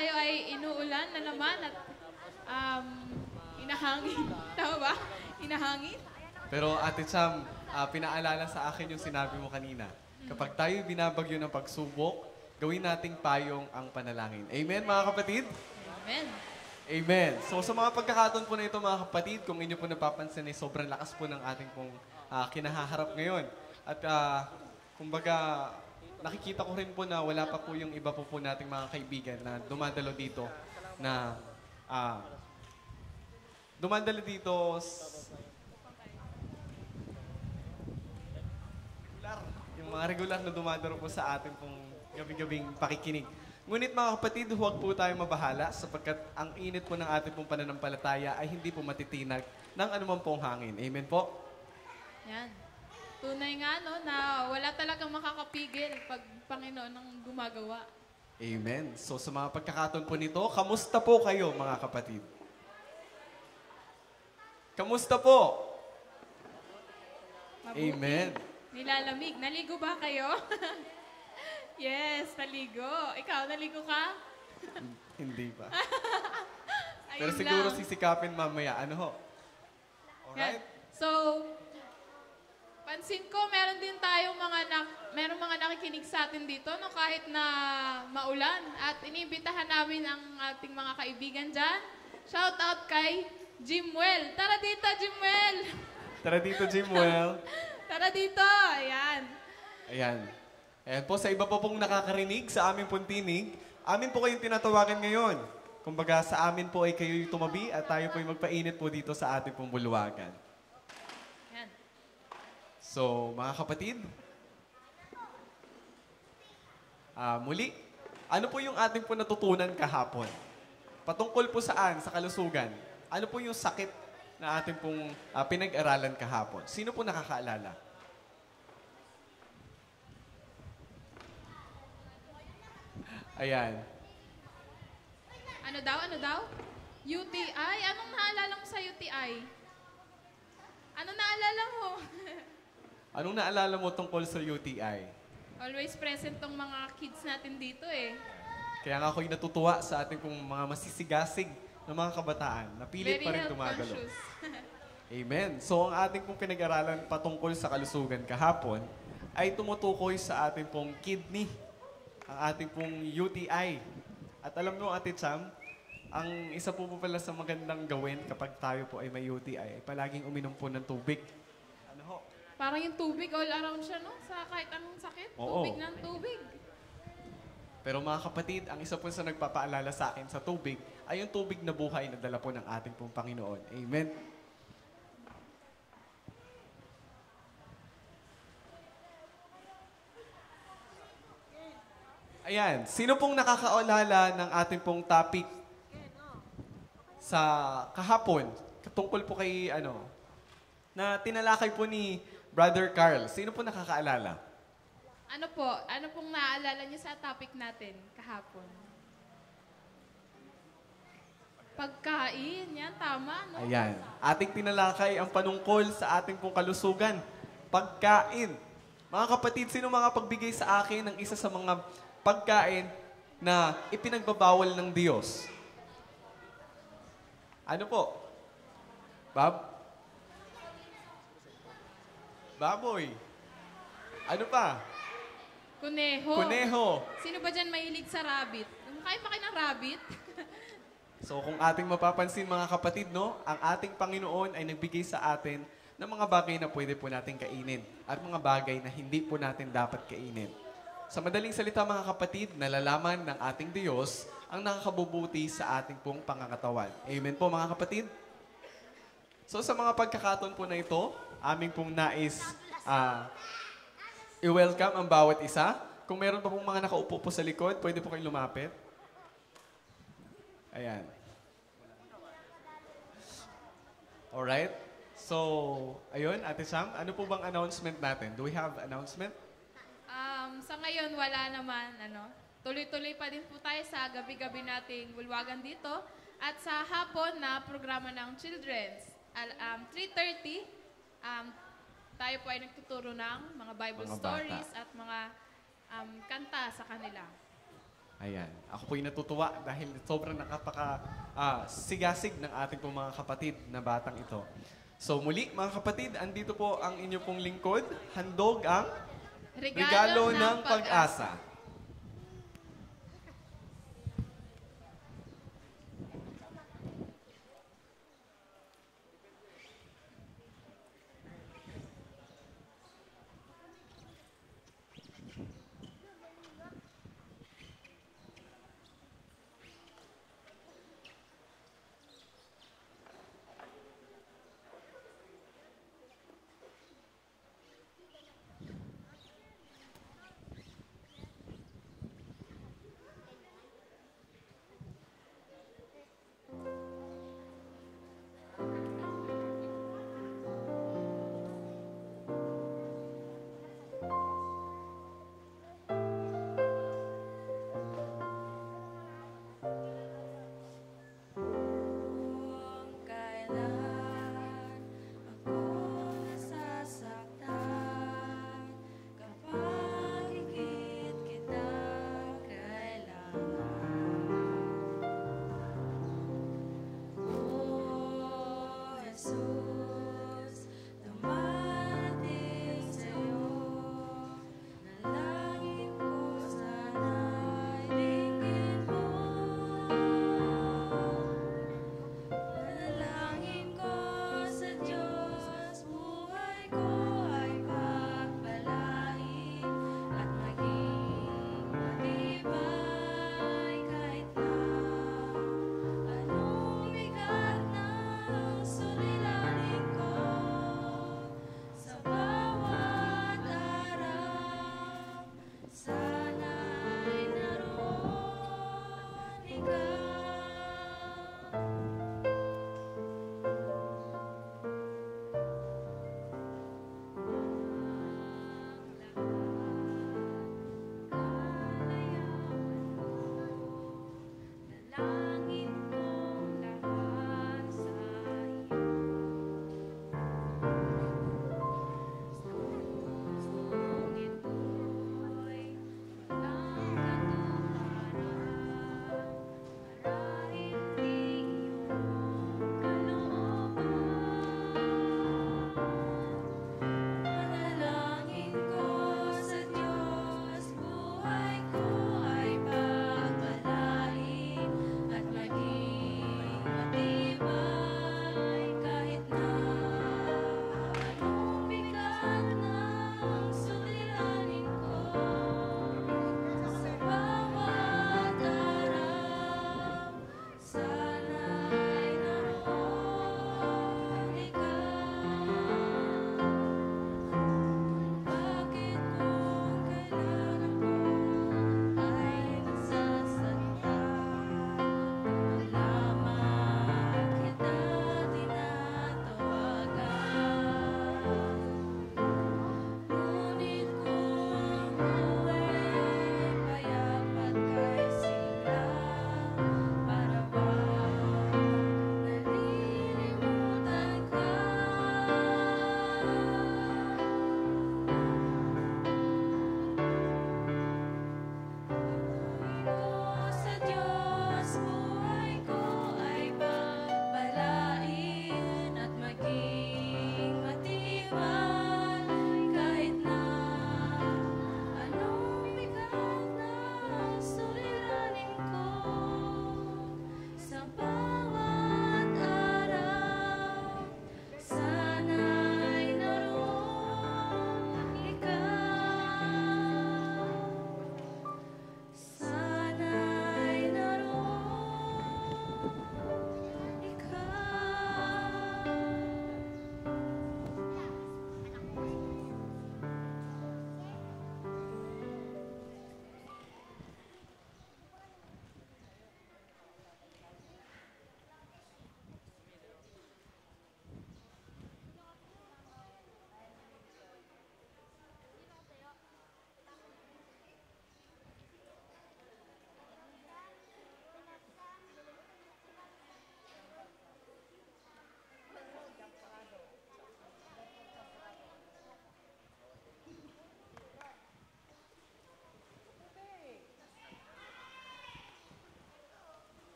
tayo ay inuulan na naman at um, inahangin. Tama ba? Inahangin? Pero Ate Cham, pinaalala sa akin yung sinabi mo kanina. Kapag tayo binabagyo ng pagsubok, gawin nating payong ang panalangin. Amen, mga kapatid? Amen. Amen. So sa mga pagkakataon po na ito, mga kapatid, kung inyo po napapansin ay sobrang lakas po ng ating pong kinahaharap ngayon. At kumbaga, nakikita ko rin po na wala pa po yung iba po nating mga kaibigan na dumadalo dito na dumadalo dito yung mga regular na dumadalo po sa ating pong gabi-gabing pakikinig. Ngunit mga kapatid, huwag po tayong mabahala sapagkat ang init po ng ating pong pananampalataya ay hindi po matitinag ng anumang pong hangin. Amen po? Yan. Tunay nga, no, na wala talagang makakapigil pag Panginoon ang gumagawa. Amen. So sa mga pagkakataon po nito, kamusta po kayo mga kapatid? Kamusta po? Mabuti. Amen. Nilalamig. Naligo ba kayo? Yes, naligo. Ikaw, naligo ka? Hindi pa. Ayun Pero siguro lang. sisikapin mamaya. Ano ho? Yan. Alright? So, pansin ko, meron din tayong merong mga nakikinig sa atin dito, no, kahit na maulan. At iniimbitahan namin ang ating mga kaibigan dyan. Shout out kay Jimwell. Tara dito, Jimwell! Tara dito, Jimwell. Tara dito! Ayan. Ayan. Ayan po, sa iba po pong nakakarinig sa aming pong tinig, amin po kayong tinatawagan ngayon. Kumbaga, sa amin po ay kayo'y tumabi at tayo po'y magpainit po dito sa ating pong bulwagan. Ayan. So, mga kapatid, muli, ano po yung ating po natutunan kahapon? Patungkol po saan? Sa kalusugan. Ano po yung sakit na ating pong pinag-aralan kahapon? Sino po nakakaalala? Ayan. Ano daw? Ano daw? UTI? Anong naalala mo sa UTI? Ano naalala mo? Anong naalala mo tungkol sa UTI? Always present tong mga kids natin dito eh. Kaya nga ako'y natutuwa sa ating pong mga masisigasig na mga kabataan na pilit Very pa rin health gumagalaw. conscious. Amen. So ang ating pong pinag-aralan patungkol sa kalusugan kahapon ay tumutukoy sa ating pong kidney, ang ating pong UTI. At alam mo, Ate Cham, ang isa po pala sa magandang gawin kapag tayo po ay may UTI ay palaging uminom po ng tubig. Ano ho? Parang yung tubig all around siya, no? Sa kahit anong sakit, Oo. tubig ng tubig. Pero mga kapatid, ang isa po sa nagpapaalala sa akin sa tubig ay yung tubig na buhay na dala po ng ating pong Panginoon. Amen. Ayan, sino pong nakakaalala ng ating pong topic sa kahapon? Tungkol po kay na tinalakay po ni Brother Carl. Sino po nakakaalala? Ano po? Ano pong naaalala niyo sa topic natin kahapon? Pagkain. Yan, tama, no? Ayan. Ating tinalakay ang panungkol sa ating pong kalusugan. Pagkain. Mga kapatid, sino mga pagbigay sa akin ng isa sa mga pagkain na ipinagbabawal ng Diyos? Ano po? Baboy. Ano pa? Kuneho. Kuneho. Sino ba dyan mahilig sa rabbit? Kain pa kayo ng rabbit? So kung ating mapapansin mga kapatid, no, ang ating Panginoon ay nagbigay sa atin ng mga bagay na pwede po natin kainin at mga bagay na hindi po natin dapat kainin. Sa madaling salita mga kapatid, nalalaman ng ating Diyos ang nakakabubuti sa ating pong pangangatawan. Amen po mga kapatid? So sa mga pagkakataon po na ito, aming pong nais i-welcome ang bawat isa. Kung meron pa pong mga nakaupo po sa likod, pwede po kayong lumapit. Ayan. Alright. So, ayun, Ate Sam, ano po bang announcement natin? Do we have announcement? Sa ngayon, wala naman. Tuloy-tuloy pa din po tayo sa gabi-gabi nating bulwagan dito. At sa hapon na programa ng Children's. 3:30, tayo po ay nagtuturo ng mga Bible Mga stories bata. at mga kanta sa kanila. Ayan. Ako po'y natutuwa dahil sobrang sigasig ng ating pong mga kapatid na batang ito. So muli, mga kapatid, andito po ang inyo pong lingkod. Handog ang regalo ng pag-asa.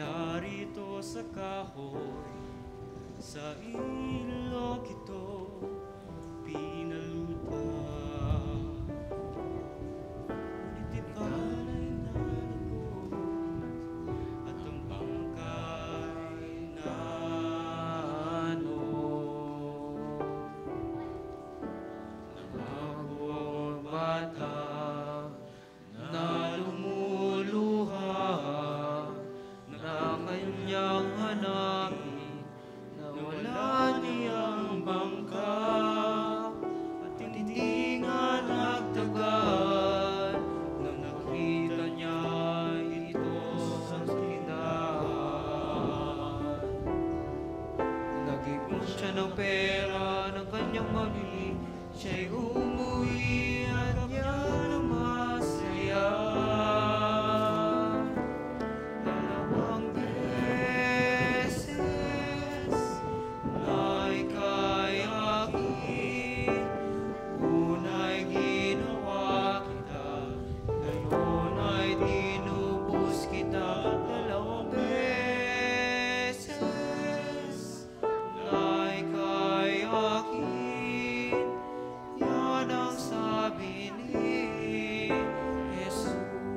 Yarito sa kahoy, sa ilog ito pinaluta. Itibalay na lagos at ang bangkay na ano. Nangako ang bata na lumuluha na kanyang hanapin na wala niyang bangka at hindi nga nagtagal nang nakita niya ito sa tindahan. Nag-ipon siya ng pera ng kanyang mami, siya'y umuwi at niya na masaya. Dalawang beses na ika'y akin, una'y ginawa kita, ngayon ay tinubos kita. Dalawang beses na ika'y akin, yan ang sabi ni Jesus.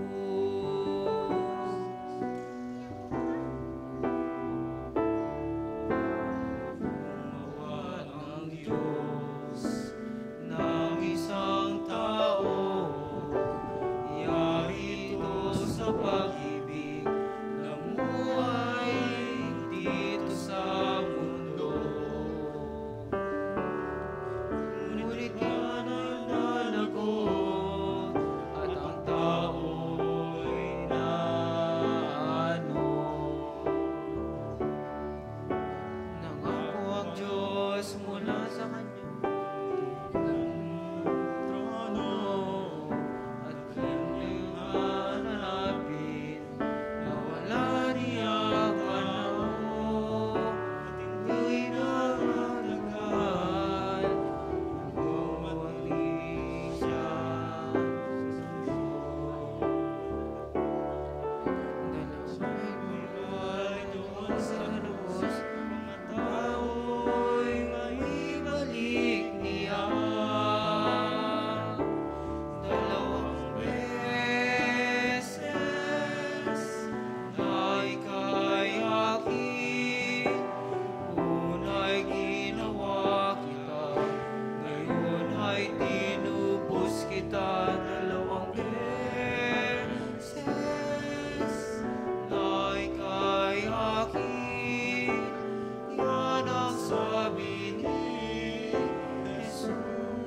Gumawa ng Diyos ng isang tao, yarito sa pag-ibig, namuhay dito sa mundo. Ngunit yan ay nalagot at ang tao'y naano. Nangako ang Diyos mula sa kanyang trono at kanyang hanapin na wala niyang panahon at hindi nagtagal. Bumalik siya sa dalawang doon sa lubos, mga tao'y maibalik niya. Dalawang beses na ika'y akin, una'y ginawa kita, ngayon ay tinubos kita. Dalawang beses na ika'y akin, yan ang sabi ni Jesus.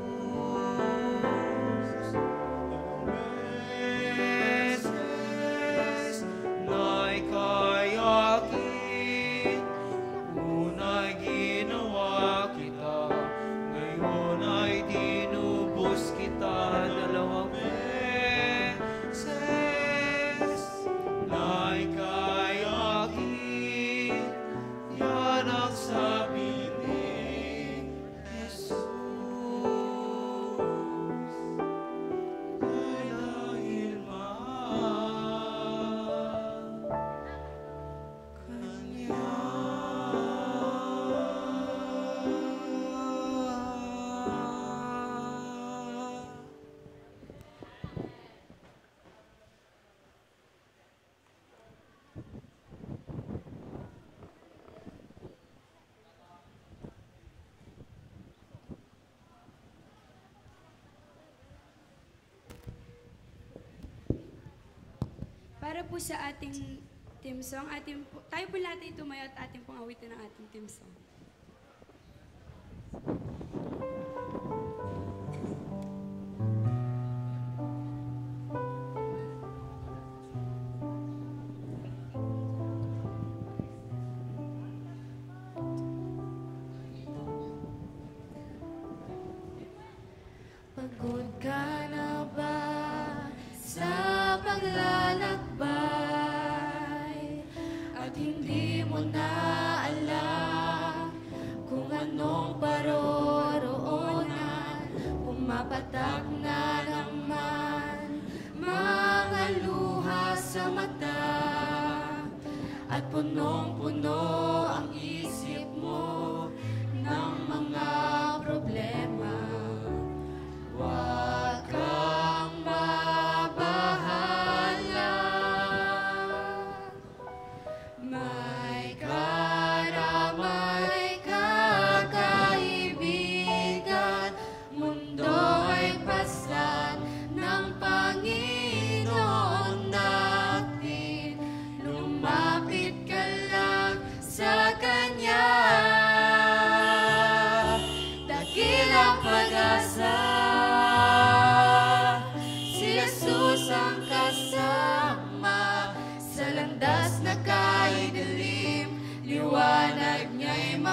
Beses na ika'y akin, una'y ginawa kita, ngayon ay tinubos kita. Dalawang beses na ika'y akin, yan ang sabi ni Jesus. Dahil mahal kanya. Para po sa ating team song, tayo po lahat ay tumayo at ating pong awitin ang ating team song. Pagod ka na ba sa paglalakbay at hindi mo na alam kung anong paroroon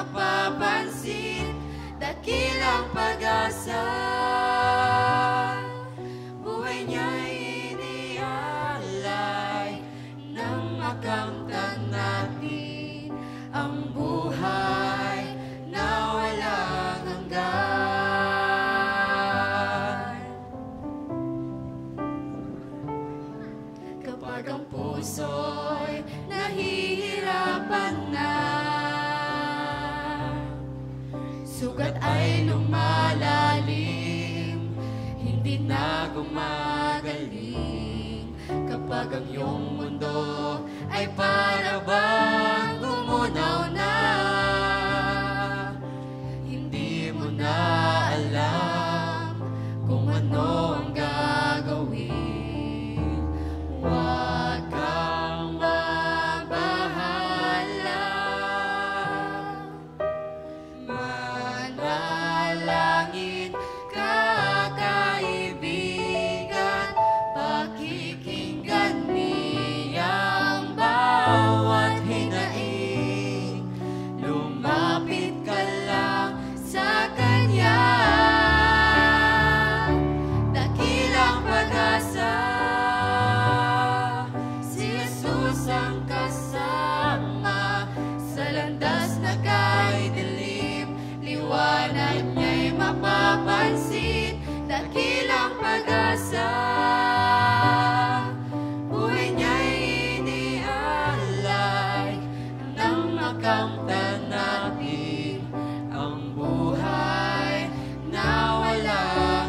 mapapansin, dakilang pag-asa. Buhay niya'y inialay nang makamtan natin ang buhay na walang hanggan. Kapag ang puso'y nahihirapan na, sugat ay lumalalim, hindi na gumagaling. Kapag ang iyong mundo ay para bang gumunaw na, hindi mo na alam kung ano ang gagawin. Huwag kang mabahala, manalangin ka, kaibigan, pakikinggan niyang bawat hinaing. Lumapit ka lang sa Kanya, dakilang pag-asa. Si Jesus ang kasama sa landas na kay dilim, liwanag niya'y mapapansin, dakilang pag-asa. Buhay niya'y inialay nang makamtan natin ang buhay na walang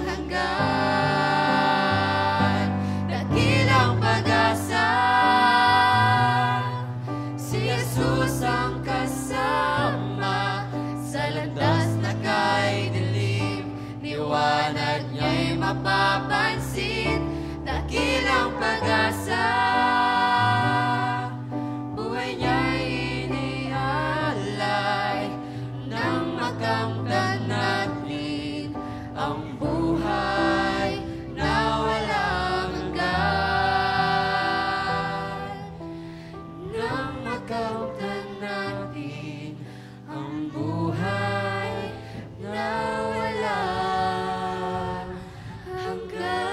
hanggan. Dakilang pag-asa, si Jesus ang kasama sa landas na kay dilim, liwanag niya'y mapapansin, dakilang pag-asa. Buhay niya'y inialay nang makamtan natin ang buhay na walang hanggan. Nang makamtan natin ang buhay na walang hanggan.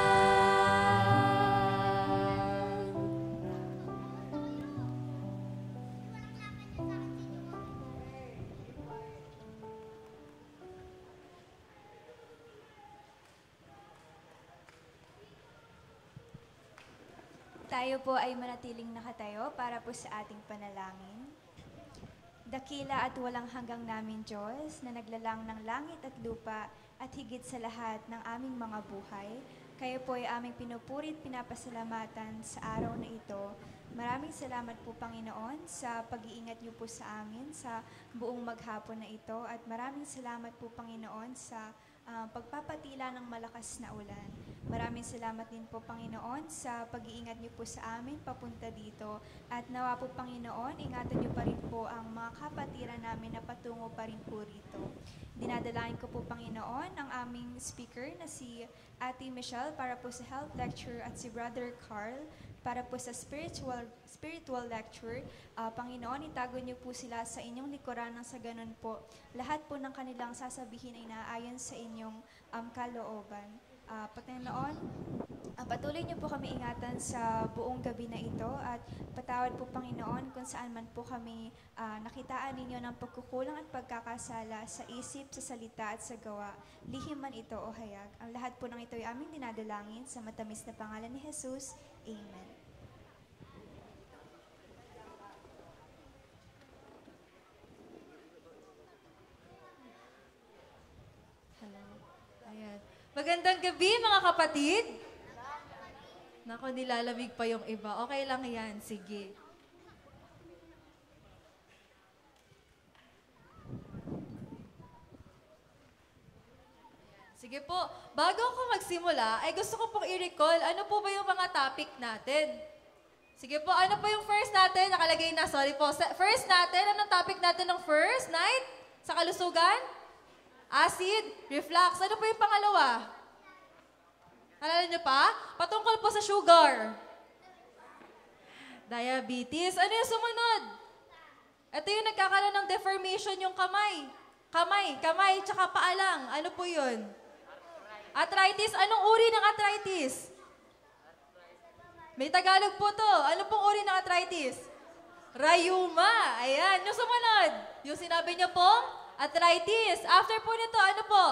Tayo po ay manatiling nakatayo para po sa ating panalangin. Dakila at walang hanggang namin Diyos na naglalang ng langit at lupa at higit sa lahat ng aming mga buhay, kayo po ay aming pinupuri at pinapasalamatan sa araw na ito. Maraming salamat po, Panginoon, sa pag-iingat niyo po sa amin sa buong maghapon na ito. At maraming salamat po, Panginoon, sa pagpapatila ng malakas na ulan. Maraming salamat din po, Panginoon, sa pag-iingat niyo po sa amin papunta dito. At nawa po, Panginoon, ingatan niyo pa rin po ang mga kapatiran namin na patungo pa rin po rito. Dinadalain ko po, Panginoon, ang aming speaker na si Ate Michelle para po sa health lecture at si Brother Carl para po sa spiritual lecture. Panginoon, itago niyo po sila sa inyong likuran nang sa ganun po, lahat po ng kanilang sasabihin ay naayon sa inyong kalooban. Panginoon, patuloy niyo po kami ingatan sa buong gabi na ito at patawad po, Panginoon, kung saan man po kami nakitaan ninyo ng pagkukulang at pagkakasala sa isip, sa salita at sa gawa, lihim man ito o hayag. Ang lahat po ng ito ay aming dinadalangin sa matamis na pangalan ni Jesus. Amen. Ayan. Magandang gabi, mga kapatid. Nako, nilalamig pa yung iba. Okay lang yan. Sige. Sige po. Bago ako magsimula, ay gusto ko pong i-recall ano po ba yung mga topic natin. Sige po, ano po yung first natin? Nakalagay na, sorry po. First natin, anong topic natin ng first night? Sa kalusugan? Acid, reflux. Ano po yung pangalawa? Alala niyo pa? Patungkol po sa sugar. Diabetes. Ano yung sumunod? Ito yung nagkakaroon ng deformation yung kamay. Kamay, tsaka paa lang. Ano po yun? Arthritis. Anong uri ng arthritis? May Tagalog po to. Ano pong uri ng arthritis? Rayuma. Ayan. Yung sumunod. Yung sinabi niyo pong arthritis. After po nito, ano po?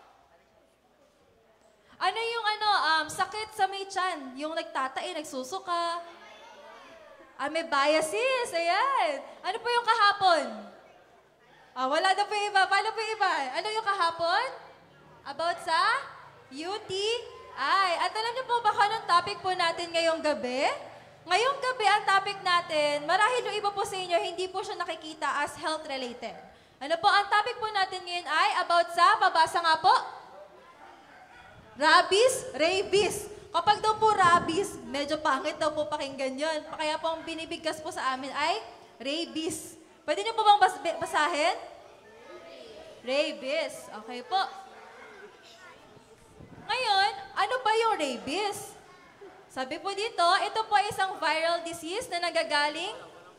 Ano yung sakit sa may tiyan? Yung nagtatai, nagsusuka. Amebiasis. Ayan. Ano po yung kahapon? Wala na po yung iba. Paano po yung iba? Ano yung kahapon? About sa UTI. At alam niyo po ba kung anong topic po natin ngayong gabi? Ngayong gabi ang topic natin, marahil yung iba po sa inyo, hindi po siya nakikita as health-related. Ano po, ang topic po natin ngayon ay about sa, babasa nga po, rabies. Kapag daw po rabies, medyo pangit daw po pakinggan yun. Kaya po ang binibigkas po sa amin ay rabies. Pwede niyo po bang basahin? Rabies. Okay po. Ngayon, ano ba yung rabies? Sabi po dito, ito po ay isang viral disease na nanggagaling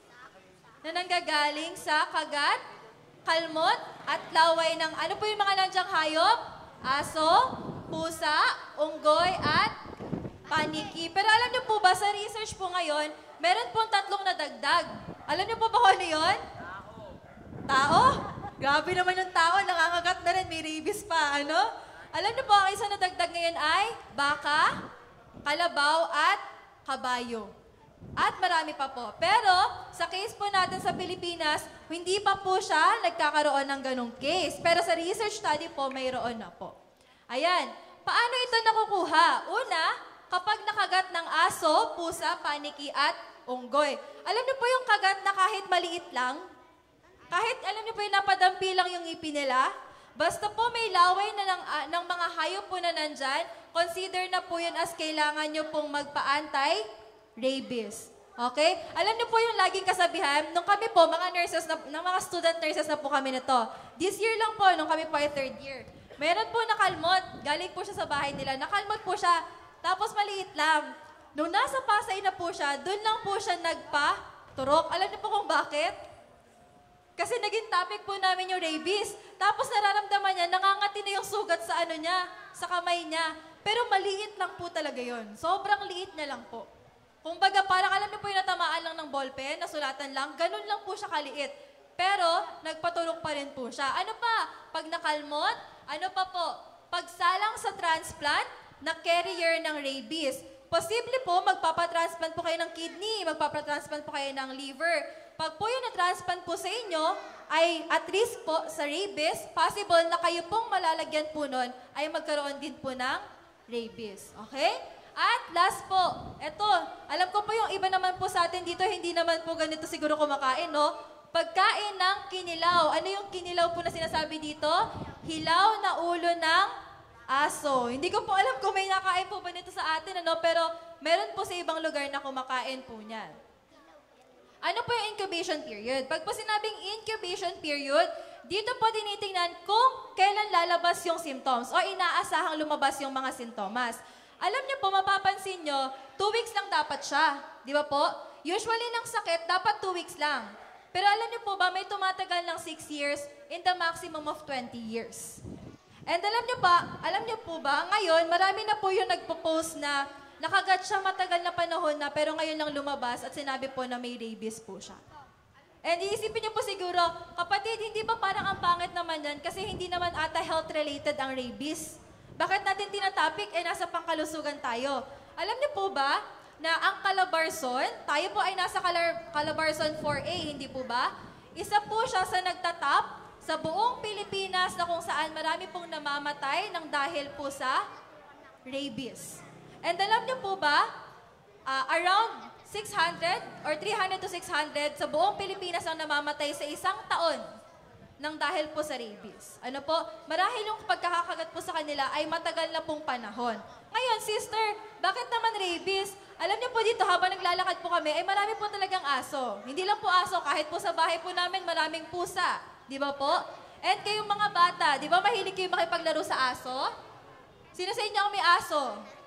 sa kagat, kalmot, at laway ng ano po yung mga nandiang hayop? Aso, pusa, unggoy, at paniki. Pero alam niyo po ba, sa research po ngayon, meron pong 3 nadagdag. Alam niyo po ba kung ano yun? Tao? Grabe naman yung tao, nangangagat na rin, may rabies pa, ano? Alam niyo po, ang isang nadagdag ngayon ay baka, kalabaw, at kabayo. At marami pa po. Pero, sa case po natin sa Pilipinas, hindi pa po siya nagkakaroon ng ganong case. Pero sa research study po, mayroon na po. Ayan. Paano ito nakukuha? Una, kapag nakagat ng aso, pusa, paniki, at unggoy. Alam niyo po yung kagat na kahit maliit lang? Kahit, alam niyo po yung napadampi lang yung ngipin nila? Basta po may laway na ng mga hayop po na nandyan, consider na po yun as kailangan nyo pong magpa-anti-rabies. Okay? Alam niyo po yung laging kasabihan, nung kami po, mga nurses, mga student nurses na po kami nito. This year lang po, nung kami po ay 3rd year. Meron po nakalmot, galing po siya sa bahay nila, nakalmot po siya, tapos maliit lang. Nung nasa Pasay na po siya, doon lang po siya nagpa-turok. Alam niyo po kung bakit? Kasi naging topic po namin yung rabies. Tapos nararamdaman niya, nangangati na yung sugat sa sa kamay niya. Pero maliit lang po talaga yon. Sobrang liit na lang po. Kumbaga parang alam niyo po yung natamaan lang ng ballpen, nasulatan lang, ganun lang po siya kaliit. Pero nagpatulog pa rin po siya. Ano pa? Pag nakalmot, ano pa po? Pagsalang sa transplant, na carrier ng rabies. Posible po, magpapatransplant po kayo ng kidney, magpapatransplant po kayo ng liver. Pag po yung na-transplant po sa inyo, ay at risk po sa rabies, possible na kayo pong malalagyan po nun ay magkaroon din po ng rabies. Okay? At last po, eto, alam ko po yung iba naman po sa atin dito, hindi naman po ganito siguro kumakain, no? Pagkain ng kinilaw. Ano yung kinilaw po na sinasabi dito? Hilaw na ulo ng aso. Hindi ko po alam kung may nakain po ba nito sa atin, ano? Pero meron po sa ibang lugar na kumakain po niyan. Ano po yung incubation period? Pag po sinabing incubation period, dito po tinitingnan kung kailan lalabas yung symptoms o inaasahang lumabas yung mga sintomas. Alam niyo po, mapapansin niyo, 2 weeks lang dapat siya. Di ba po? Usually ng sakit, dapat 2 weeks lang. Pero alam niyo po ba, may tumatagal ng 6 years in the maximum of 20 years. And alam niyo po ba, ngayon, marami na po yung nagpo-post na nakagat siya matagal na panahon na pero ngayon lang lumabas at sinabi po na may rabies po siya. And iisipin niyo po siguro, kapatid, hindi ba parang ang pangit naman yan kasi hindi naman ata health-related ang rabies? Bakit natin tinatopic? Nasa pangkalusugan tayo. Alam niyo po ba na ang Calabarzon, tayo po ay nasa Calabarzon 4A, hindi po ba? Isa po siya sa nagtatap sa buong Pilipinas na kung saan marami pong namamatay ng dahil po sa rabies. And alam niyo po ba, around 600 or 300 to 600 sa buong Pilipinas ang namamatay sa isang taon ng dahil po sa rabies. Ano po? Marahil yung pagkakakagat po sa kanila ay matagal na pong panahon. Ngayon, sister, bakit naman rabies? Alam niyo po dito, habang naglalakad po kami, ay marami po talagang aso. Hindi lang po aso, kahit po sa bahay po namin, maraming pusa. Di ba po? And kayong mga bata, di ba mahilig kayo makipaglaro sa aso? Sino sa inyo ang may aso?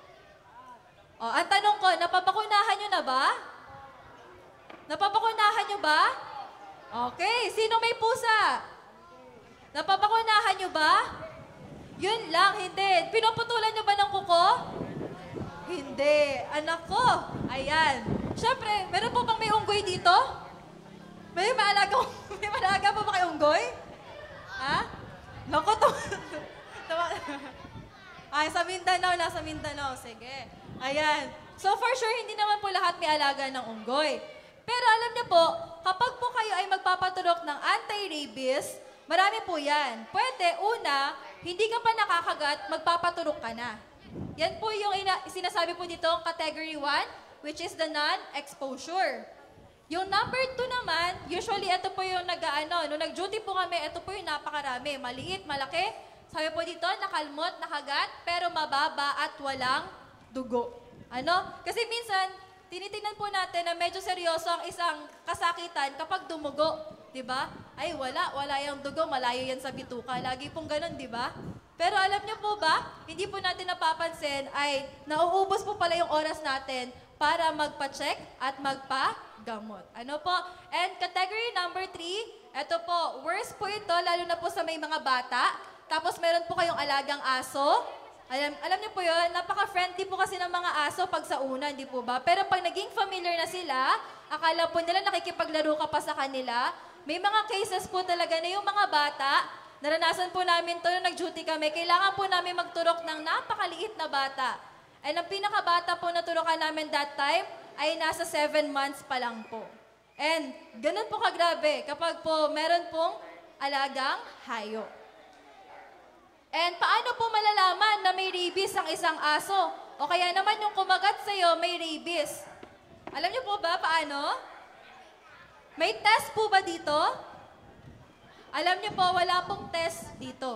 O, ang tanong ko, napapakunahan nyo na ba? Napapakunahan nyo ba? Okay, sino may pusa? Napapakunahan nyo ba? Yun lang, hindi. Pinuputulan nyo ba ng kuko? Hindi. Anak ko. Ayan. Siyempre, meron po bang may unggoy dito? May maalaga po ba kay unggoy? Ha? Naku, ay, sa Mindanao, nasa Mindanao. Sige. Ayan. So, for sure, hindi naman po lahat may alaga ng unggoy. Pero alam niyo po, kapag po kayo ay magpapaturok ng anti-rabies, marami po yan. Pwede, una, hindi ka pa nakakagat, magpapaturok ka na. Yan po yung sinasabi po dito, category 1, which is the non-exposure. Yung number 2 naman, usually ito po yung nung nag-duty po kami, ito po yung napakarami. Maliit, malaki. Sabi po dito, nakalmot, nakagat, pero mababa at walang dugo. Kasi minsan, tinitingnan po natin na medyo seryoso ang isang kasakitan kapag dumugo. Diba? Ay, wala yung dugo, malayo yan sa bituka. Lagi pong ganun, diba? Pero alam niyo po ba, hindi po natin napapansin ay nauubos po pala yung oras natin para magpa-check at magpa-gamot. And category number 3, ito po, worst po ito, lalo na po sa may mga bata. Tapos meron po kayong alagang aso. Alam niyo po yun, napaka-friendly po kasi ng mga aso pag sa una, hindi po ba? Pero pag naging familiar na sila, akala po nila nakikipaglaro ka pa sa kanila. May mga cases po talaga na yung mga bata, naranasan po namin to nung nag-duty kami, kailangan po namin magturok ng napakaliit na bata. And ang pinakabata po na turokan namin that time ay nasa 7 months pa lang po. And ganun po kagrabe kapag po meron pong alagang hayop. And paano po malalaman na may rabies ang isang aso? O kaya naman yung kumagat sa'yo may rabies. Alam niyo po ba paano? May test po ba dito? Alam niyo po, wala pong test dito.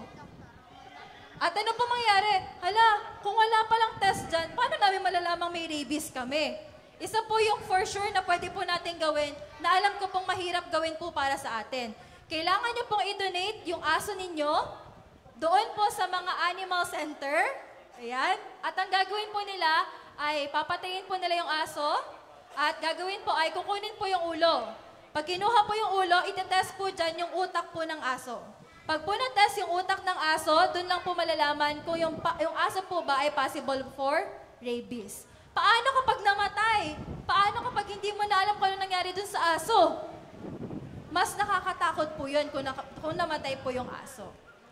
At ano po mangyayari? Kung wala palang test dyan, paano namin malalamang may rabies kami? Isa po yung for sure na pwede po natin gawin na alam ko pong mahirap gawin po para sa atin. Kailangan niyo pong i-donate yung aso ninyo doon po sa mga animal center. Ayan. At ang gagawin po nila ay papatayin po nila yung aso at gagawin po ay kukunin po yung ulo. Pag kinuha po yung ulo, itetest po dyan yung utak po ng aso. Pag po na-test yung utak ng aso, doon lang po malalaman kung yung aso po ba ay possible for rabies. Paano kapag namatay? Paano kapag hindi mo na alam kung ano nangyari dun sa aso? Mas nakakatakot po yun kung namatay po yung aso.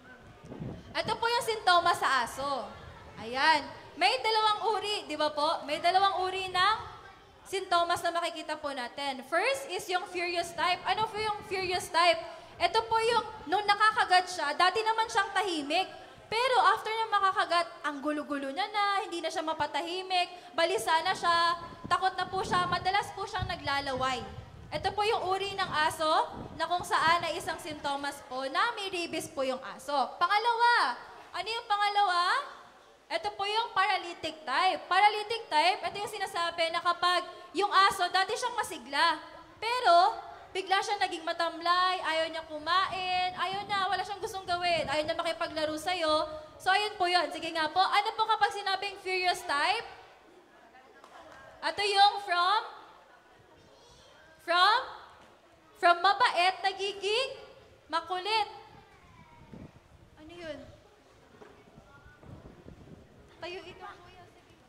Ito po yung sintomas sa aso. Ayan. May dalawang uri, di ba po? May dalawang uri ng sintomas na makikita po natin. First is yung furious type. Ano po yung furious type? Ito po yung, nung nakakagat siya, dati naman siyang tahimik. Pero after na makakagat, ang gulo-gulo niya na, hindi na siya mapatahimik, balisa na siya, takot na po siya, madalas po siyang naglalaway. Ito po yung uri ng aso na kung saan ay isang sintomas po na may rabies po yung aso. Pangalawa, ano yung pangalawa? Ito po yung paralytic type. Paralytic type, ito yung sinasabi na kapag yung aso, dati siyang masigla. Pero, bigla siya naging matamlay, ayaw niya kumain, wala siyang gustong gawin, ayaw niya makipaglaro sa'yo. So, ayun po yun. Sige nga po, ano po kapag sinabing furious type? Ito yung from mabait, nagiging makulit. Ano yun? Tayuin mo, kuya.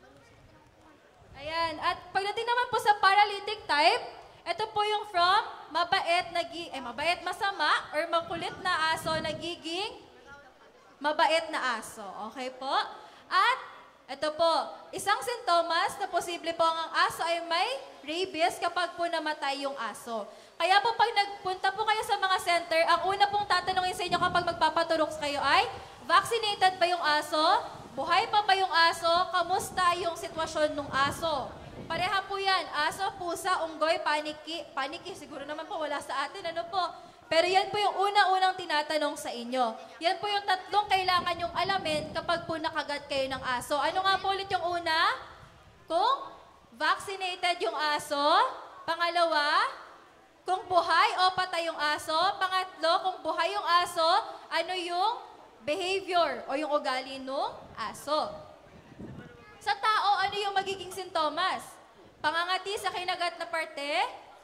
Ayan. At pagdating naman po sa paralytic type, ito po yung from mabait, masama, or makulit na aso, nagiging mabait na aso. Okay po? At ito po, isang sintomas na posible po ang aso ay may rabies kapag po namatay yung aso. Kaya po pag nagpunta po kayo sa mga center, ang una pong tatanungin sa inyo kapag magpapaturok kayo ay, vaccinated ba yung aso? Buhay pa ba yung aso? Kamusta yung sitwasyon ng aso? Pareha po yan. Aso, pusa, unggoy, paniki. Paniki, siguro naman po wala sa atin. Ano po? Pero yan po yung una-unang tinatanong sa inyo. Yan po yung tatlong kailangan yung alamin kapag po nakagat kayo ng aso. Ano nga po ulit yung una? Kung vaccinated yung aso. Pangalawa, kung buhay o patay yung aso. Pangatlo, kung buhay yung aso, ano yung behavior o yung ugali ng aso. Sa tao, ano yung magiging sintomas? Pangangati sa kinagat na parte,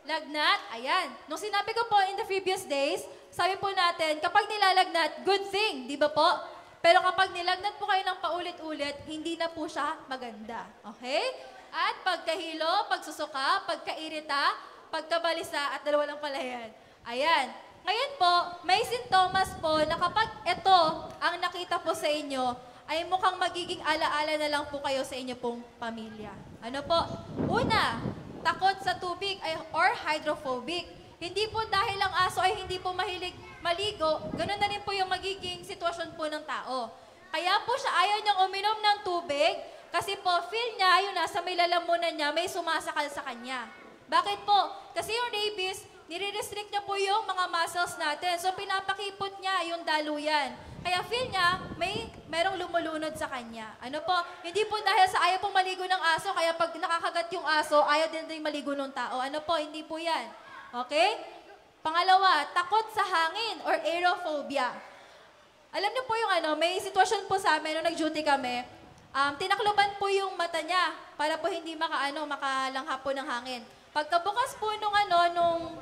Lagnat, ayan. Nung sinabi ko po in the previous days, sabi po natin, kapag nilalagnat, good thing, di ba po? Pero kapag nilagnat po kayo ng paulit-ulit, hindi na po siya maganda. Okay? At pagkahilo, pagsusuka, pagkairita, pagkabalisa, at dalawa lang pala yan. Ayan. Ngayon po, may sintomas po na kapag ito ang nakita po sa inyo, ay mukhang magiging alaala na lang po kayo sa inyo pong pamilya. Ano po? Una, takot sa tubig or hydrophobic. Hindi po dahil ang aso ay hindi po mahilig maligo, ganun na rin po yung magiging sitwasyon po ng tao. Kaya po siya ayaw niyang uminom ng tubig kasi po feel niya yung nasa may lalamunan niya may sumasakal sa kanya. Bakit po? Kasi yung rabies, nire-restrict niya po yung mga muscles natin. So pinapakipot niya yung daluyan. Kaya feel niya merong lumulunod sa kanya. Ano po? Hindi po dahil sa ayaw pong maligo ng aso, kaya pag nakakagat yung aso, ayaw din maligo ng tao. Ano po? Hindi po yan. Okay? Pangalawa, takot sa hangin or aerophobia. Alam niyo po yung may sitwasyon po sa amin nung nag-duty kami, tinakloban po yung mata niya para po hindi makalangha po ng hangin. Pagkabukas po nung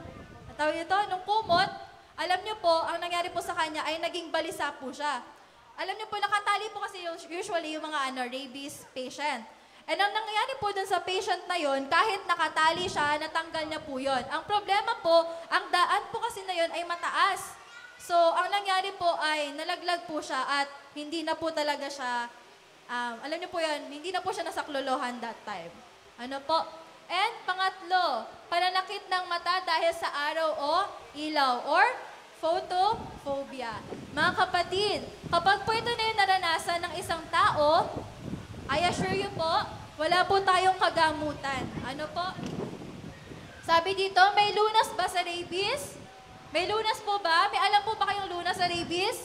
kumot, alam niyo po, ang nangyari po sa kanya ay naging balisa po siya. Alam niyo po, nakatali po kasi usually yung mga rabies patient. And ang nangyari po dun sa patient na yon, kahit nakatali siya, natanggal niya po yon. Ang problema po, ang daan po kasi na yon ay mataas. So, ang nangyari po ay nalaglag po siya at hindi na po talaga siya, alam niyo po yan, hindi na po siya nasaklolohan that time. Ano po? And pangatlo, pananakit ng mata dahil sa araw o ilaw or photophobia. Mga kapatid, kapag po ito na yung naranasan ng isang tao, I assure you po, wala po tayong kagamutan. Ano po? Sabi dito, may lunas ba sa rabies? May lunas po ba? May alam po ba kayong lunas sa rabies?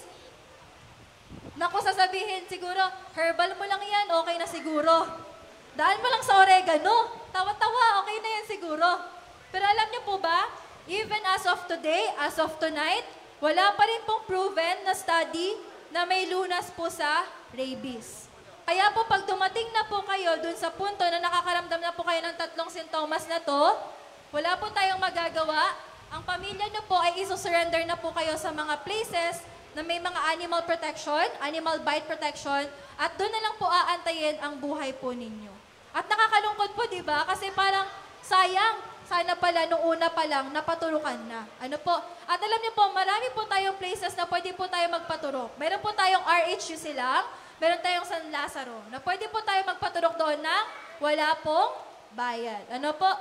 Naku, sasabihin, siguro, herbal mo lang yan, okay na siguro. Daan mo lang sa oregano. Tawa-tawa, okay na yan siguro. Pero alam niyo po ba, even as of today, as of tonight, wala pa rin pong proven na study na may lunas po sa rabies. Kaya po pag dumating na po kayo dun sa punto na nakakaramdam na po kayo ng tatlong sintomas na to, wala po tayong magagawa. Ang pamilya nyo po ay iso-surrender na po kayo sa mga places na may mga animal protection, animal bite protection, at doon na lang po aantayin ang buhay po ninyo. At nakakalungkot po, di ba? Kasi parang sayang, sana pala nung una pa lang napaturukan na. Ano po? At alam niyo po, marami po tayong places na pwede po tayo magpaturok. Meron po tayong RHU silang, meron tayong San Lazaro, na pwede po tayo magpaturok doon na wala pong bayad. Ano po?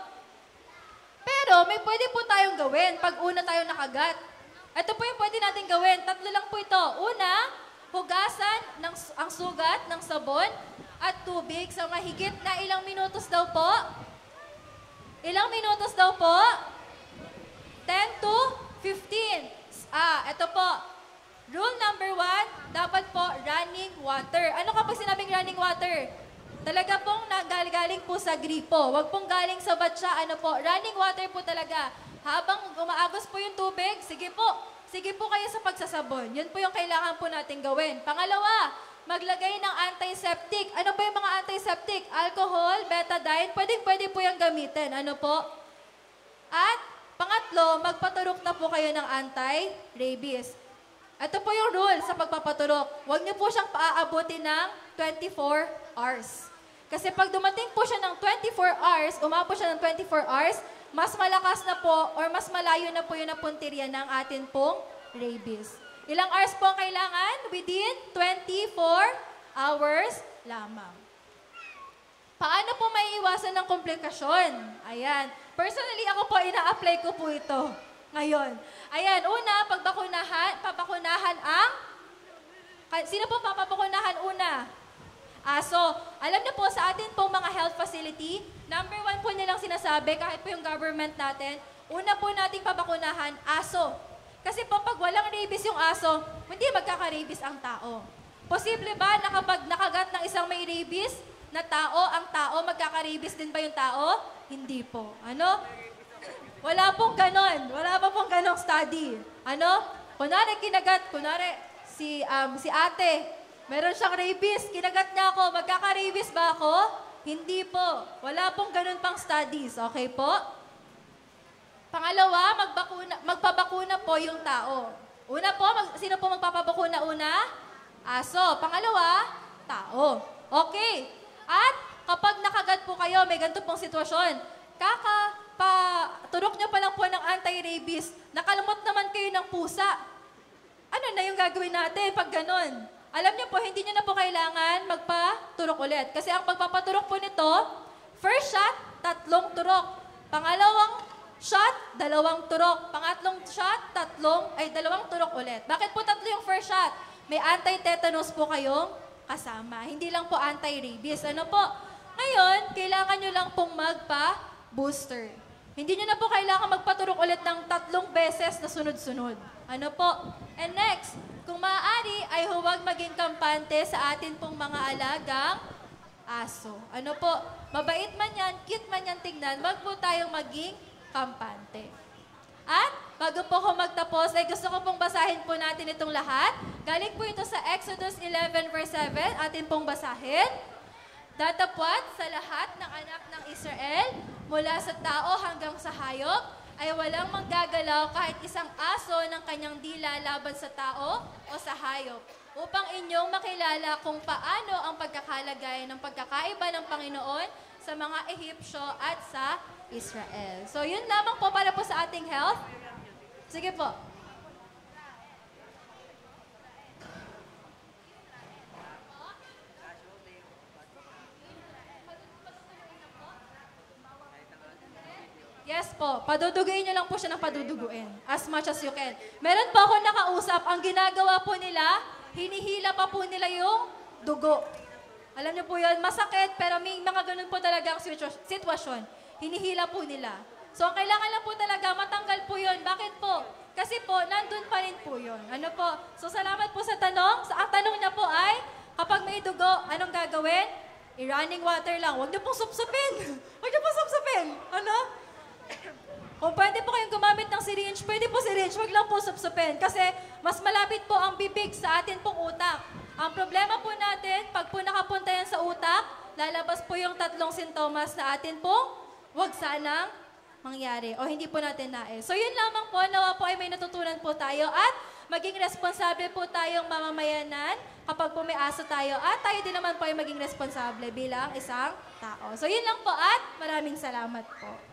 Pero may pwede po tayong gawin pag una tayo nakagat. Ito po yung pwede natin gawin. Tatlo lang po ito. Una, hugasan ang sugat ng sabon at tubig sa mahigit na ilang minutos daw po. Ilang minutos daw po? 10 to 15. Ito po. Rule number 1, dapat po running water. Ano kapag sinabing running water? Talaga pong galing po sa gripo. Huwag pong galing sa batsa. Ano po? Running water po talaga. Habang umaagos po yung tubig, sige po kayo sa pagsasabon. Yun po yung kailangan po natin gawin. Pangalawa, maglagay ng antiseptic. Ano ba yung mga antiseptic? Alcohol, betadine, pwede po yung gamitin. Ano po? At pangatlo, magpaturok na po kayo ng anti-rabies. Ito po yung rule sa pagpapaturok. Huwag niyo po siyang paaabutin ng 24 hours. Kasi pag dumating po siya ng 24 hours, umabot siya ng 24 hours, mas malakas na po or mas malayo na po yung napuntirya ng atin pong rabies. Ilang hours po ang kailangan? Within 24 hours lamang. Paano po may iwasan ng komplikasyon? Ayan. Personally, ako po, ina-apply ko po ito ngayon. Ayan, una, pabakunahan ang... Sino po papabakunahan una? So, alam niyo po sa atin pong mga health facility, number 1 po nilang sinasabi, kahit po yung government natin, una po nating pabakunahan, aso. Kasi po pag walang rabies yung aso, hindi magkaka-rabies ang tao. Posible ba na kapag nakagat ng isang may rabies na tao, ang tao, magkaka-rabies din ba yung tao? Hindi po. Ano? Wala pong ganon. Wala pa pong ganong study. Ano? Kunwari si ate, meron siyang rabies, kinagat niya ako, magkaka-rabies ba ako? Hindi po. Wala pong ganun pang studies. Okay po? Pangalawa, magpabakuna po yung tao. Una po, sino po magpapabakuna una? Aso. Pangalawa, tao. Okay. At kapag nakagat po kayo, may ganito pong sitwasyon. Turok nyo pa lang po ng anti-rabies, nakalamot naman kayo ng pusa. Ano na yung gagawin natin pag ganun? Alam niyo po, hindi niyo na po kailangan magpaturok ulit. Kasi ang pagpapaturok po nito, first shot, 3 turok. Pangalawang shot, 2 turok. Pangatlong shot, 2 turok ulit. Bakit po 3 yung first shot? May anti-tetanus po kayong kasama. Hindi lang po anti-rabies. Ano po? Ngayon, kailangan nyo lang pong magpa-booster. Hindi nyo na po kailangan magpaturok ulit ng 3 beses na sunod-sunod. Ano po? And next, kung maaari ay huwag maging kampante sa atin pong mga alagang aso. Ano po? Mabait man yan, cute man yan tignan, wag po tayong maging kampante. At bago po ako magtapos, ay gusto ko pong basahin po natin itong lahat. Galing po ito sa Exodus 11 verse 7, atin pong basahin. Datapwat sa lahat ng anak ng Israel, mula sa tao hanggang sa hayop, ay walang manggagalaw kahit isang aso ng kanyang dila laban sa tao o sa hayop, upang inyong makilala kung paano ang pagkakalagay ng pagkakaiba ng Panginoon sa mga Ehipsyo at sa Israel. So yun lamang po para po sa ating health. Sige po. Yes po, paduduguin niyo lang po siya ng paduduguin. As much as you can. Meron po ako nakausap, ang ginagawa po nila, hinihila pa po nila yung dugo. Alam niyo po yun, masakit, pero may mga ganun po talaga ang sitwasyon. Hinihila po nila. So, ang kailangan lang po talaga, matanggal po yun. Bakit po? Kasi po, nandun pa rin po yun. Ano po? So, salamat po sa tanong. Ang tanong niya po ay, kapag may dugo, anong gagawin? I-running water lang. Huwag niyo pong supsupin. Huwag niyo pong supsupin. Ano? Kung pwede po kayong gumamit ng syringe, pwede po syringe, wag lang po supsupin. Kasi mas malapit po ang bibig sa atin pong utak. Ang problema po natin, pag po nakapunta yan sa utak, lalabas po yung 3 sintomas na atin pong wag sanang mangyari o hindi po natin nais. So yun lamang po, nawa po ay may natutunan po tayo at maging responsable po tayong mamamayanan kapag po may aso tayo at tayo din naman po ay maging responsable bilang isang tao. So yun lang po at maraming salamat po.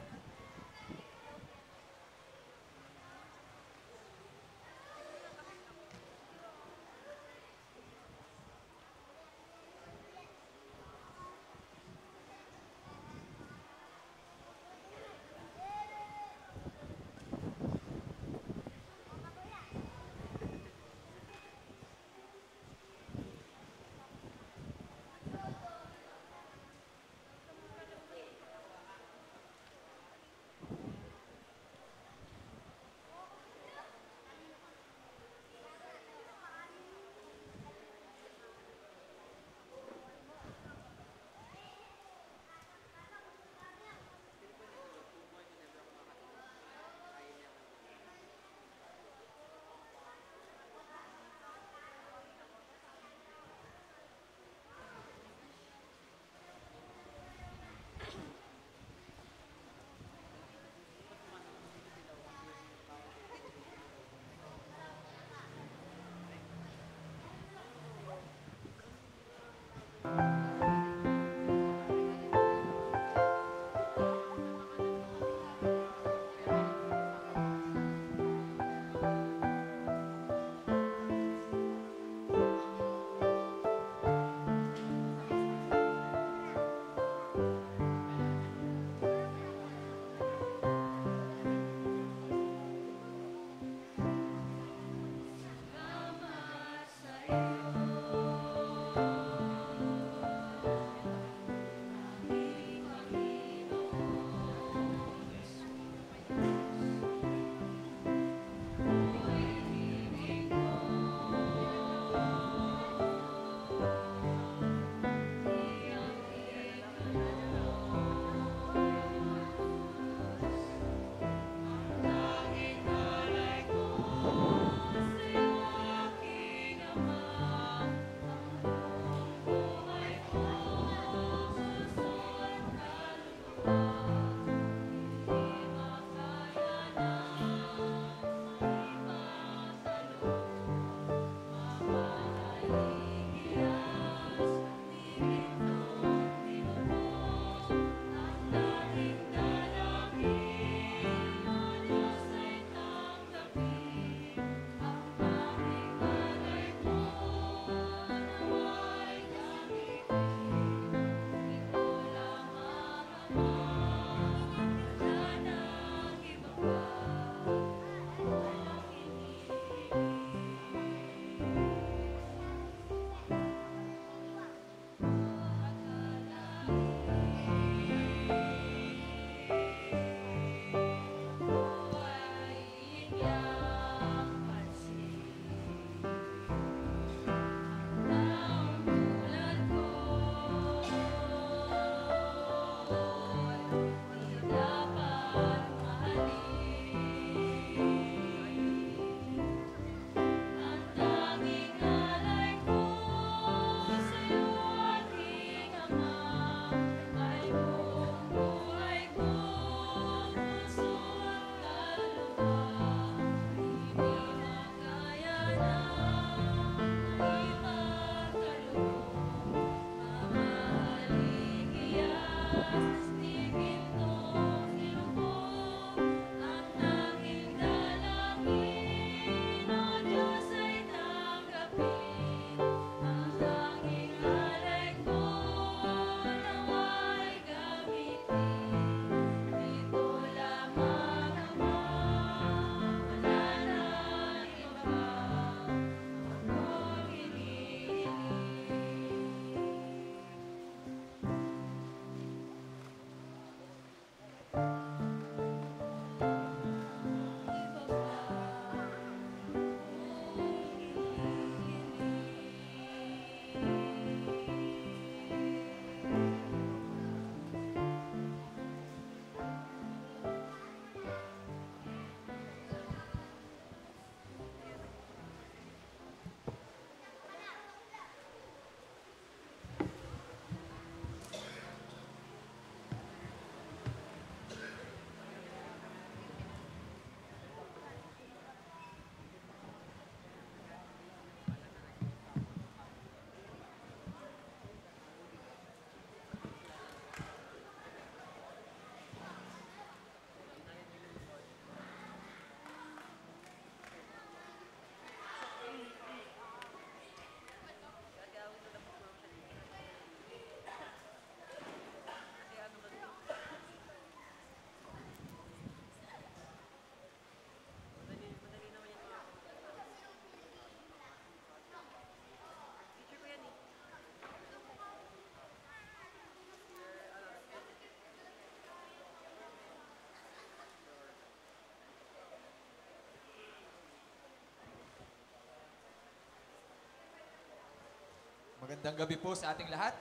Magandang gabi po sa ating lahat.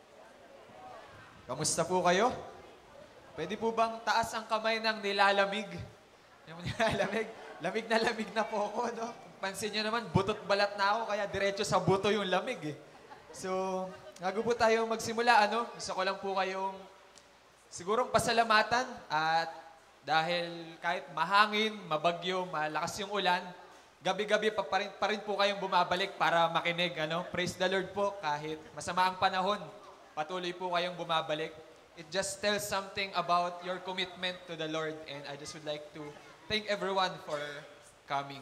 Kamusta po kayo? Pwede po bang taas ang kamay ng nilalamig? Yung nilalamig, lamig na po ako, no? Pansin nyo naman, butot balat na ako, kaya diretso sa buto yung lamig, eh. So, bago po tayo magsimula, gusto ko lang po kayong sigurong pasalamatan at dahil kahit mahangin, mabagyo, malakas yung ulan, gabi-gabi pa rin po kayong bumabalik para makinig. Praise the Lord po, kahit masama ang panahon, patuloy po kayong bumabalik. It just tells something about your commitment to the Lord, and I just would like to thank everyone for coming.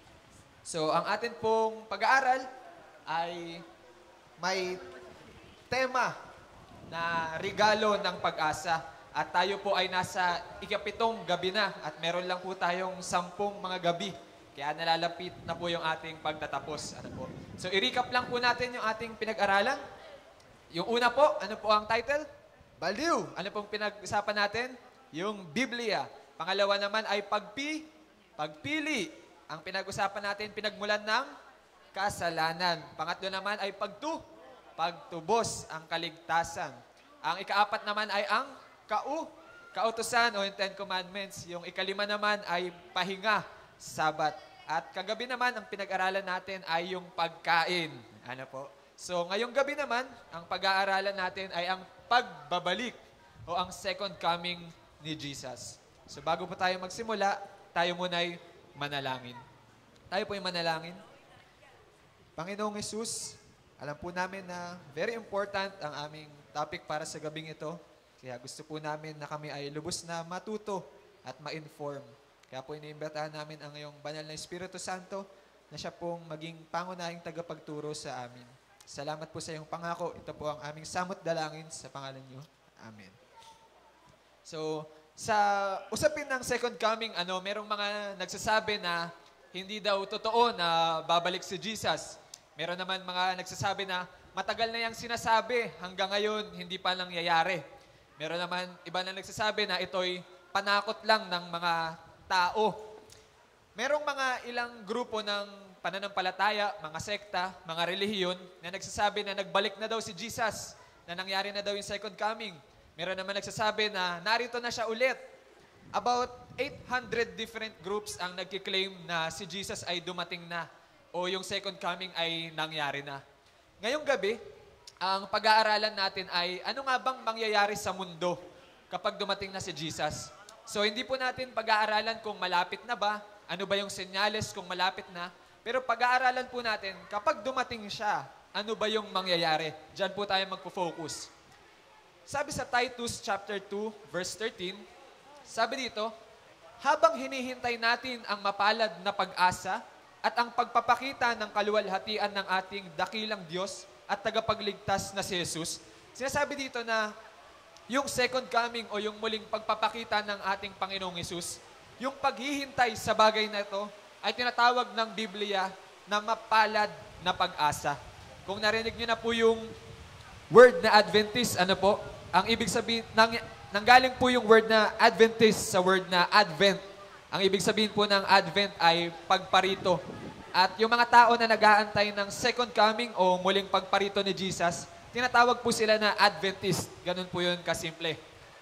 So, ang atin pong pag-aaral ay may tema na regalo ng pag-asa. At tayo po ay nasa ikapitong gabi na at meron lang po tayong 10 mga gabi. Kaya nalalapit na po yung ating pagtatapos. So, i-recap lang po natin yung ating pinag-aralan. Yung una po, ano po ang title? Baliw. Ano pong pinag-usapan natin? Yung Biblia. Pangalawa naman ay pagpili. Ang pinag-usapan natin, pinagmulan ng kasalanan. Pangatlo naman ay pagtubos, ang kaligtasan. Ang ikaapat naman ay ang kautusan o yung 10 Commandments. Yung ikalima naman ay pahinga, Sabat. At kagabi naman, ang pinag-aralan natin ay yung pagkain. So, ngayong gabi naman, ang pag-aaralan natin ay ang pagbabalik o ang second coming ni Jesus. So, bago po tayo magsimula, tayo muna'y manalangin. Tayo po yung manalangin. Panginoong Hesus, alam po namin na very important ang aming topic para sa gabing ito. Kaya gusto po namin na kami ay lubos na matuto at ma-inform. Kaya po iniimbitahan namin ang iyong banal na Espiritu Santo na siya pong maging pangunahing tagapagturo sa amin. Salamat po sa iyong pangako. Ito po ang aming samot dalangin sa pangalan niyo. Amen. So, sa usapin ng second coming, merong mga nagsasabi na hindi daw totoo na babalik si Jesus. Meron naman mga nagsasabi na matagal na yung sinasabi, hanggang ngayon hindi pa nangyayari. Meron naman iba na nagsasabi na ito'y panakot lang ng mga tao. Merong mga ilang grupo ng pananampalataya, mga sekta, mga relihiyon na nagsasabi na nagbalik na daw si Jesus, na nangyari na daw yung second coming. Meron naman nagsasabi na narito na siya ulit. About 800 different groups ang nagkiklaim na si Jesus ay dumating na o yung second coming ay nangyari na. Ngayong gabi, ang pag-aaralan natin ay ano nga bang mangyayari sa mundo kapag dumating na si Jesus. So hindi po natin pag-aaralan kung malapit na ba, ano ba yung senyales kung malapit na, pero pag-aaralan po natin kapag dumating siya, ano ba yung mangyayari. Diyan po tayo magpo-focus. Sabi sa Titus chapter 2, verse 13, sabi dito, habang hinihintay natin ang mapalad na pag-asa at ang pagpapakita ng kaluwalhatian ng ating dakilang Diyos at tagapagligtas na si Jesus, sinasabi dito na yung second coming o yung muling pagpapakita ng ating Panginoong Jesus, yung paghihintay sa bagay na ito ay tinatawag ng Biblia na mapalad na pag-asa. Kung narinig nyo na po yung word na Adventist, ang ibig sabihin, nanggaling po yung word na Adventist sa word na Advent. Ang ibig sabihin po ng Advent ay pagparito. At yung mga tao na nag-aantay ng second coming o muling pagparito ni Jesus, tinatawag po sila na Adventist. Ganun po yun kasimple.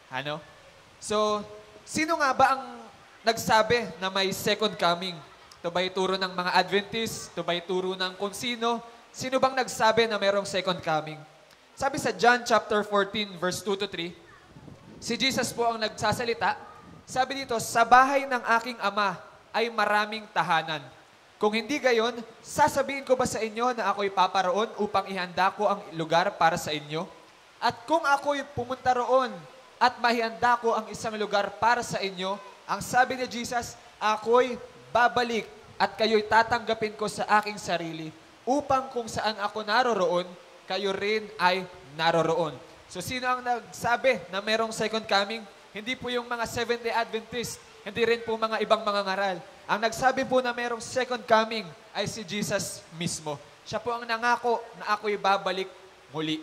So, sino nga ba ang nagsabi na may second coming? Ito ba'y turo ng mga Adventist? Ito ba'y turo ng kung sino? Sino bang nagsabi na mayroong second coming? Sabi sa John chapter 14, verse 2-3, si Jesus po ang nagsasalita. Sabi dito, sa bahay ng aking ama ay maraming tahanan. Kung hindi gayon, sasabihin ko ba sa inyo na ako'y paparoon upang ihanda ko ang lugar para sa inyo? At kung ako'y pumunta roon at mahihanda ko ang isang lugar para sa inyo, ang sabi ni Jesus, ako'y babalik at kayo'y tatanggapin ko sa aking sarili upang kung saan ako naroroon, kayo rin ay naroroon. So sino ang nagsabi na merong second coming? Hindi po yung mga Seventh-day Adventist, hindi rin po mga ibang mga ngaral. Ang nagsabi po na merong second coming ay si Jesus mismo. Siya po ang nangako na ako'y babalik muli.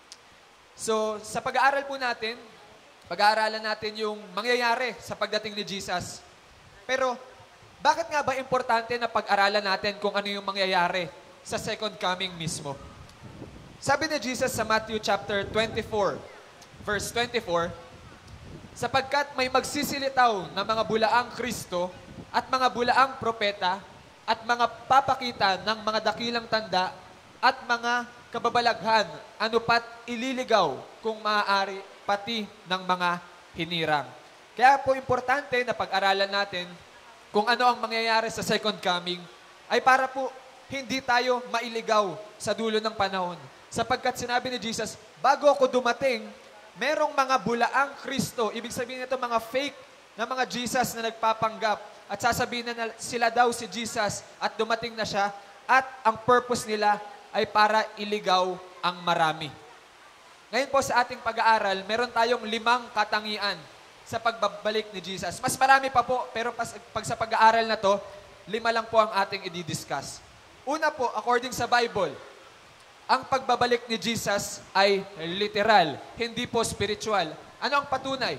So sa pag-aaral po natin, pag-aaralan natin yung mangyayari sa pagdating ni Jesus. Pero bakit nga ba importante na pag-aralan natin kung ano yung mangyayari sa second coming mismo? Sabi ni Jesus sa Matthew chapter 24, verse 24, sapagkat may magsisilitaw na mga bulaang Kristo at mga bulaang propeta at mga papakita ng mga dakilang tanda at mga kababalaghan, ano pat ililigaw kung maaari pati ng mga hinirang. Kaya po importante na pag-aralan natin kung ano ang mangyayari sa second coming ay para po hindi tayo mailigaw sa dulo ng panahon. Sapagkat sinabi ni Jesus, bago ako dumating, merong mga bulaang Kristo. Ibig sabihin nito mga fake na mga Jesus na nagpapanggap. At sasabihin na sila daw si Jesus at dumating na siya. At ang purpose nila ay para iligaw ang marami. Ngayon po sa ating pag-aaral, meron tayong 5 katangian sa pagbabalik ni Jesus. Mas marami pa po, pero pag sa pag-aaral na to, 5 lang po ang ating i-discuss. Una po, according sa Bible, ang pagbabalik ni Jesus ay literal, hindi po spiritual. Ano ang patunay?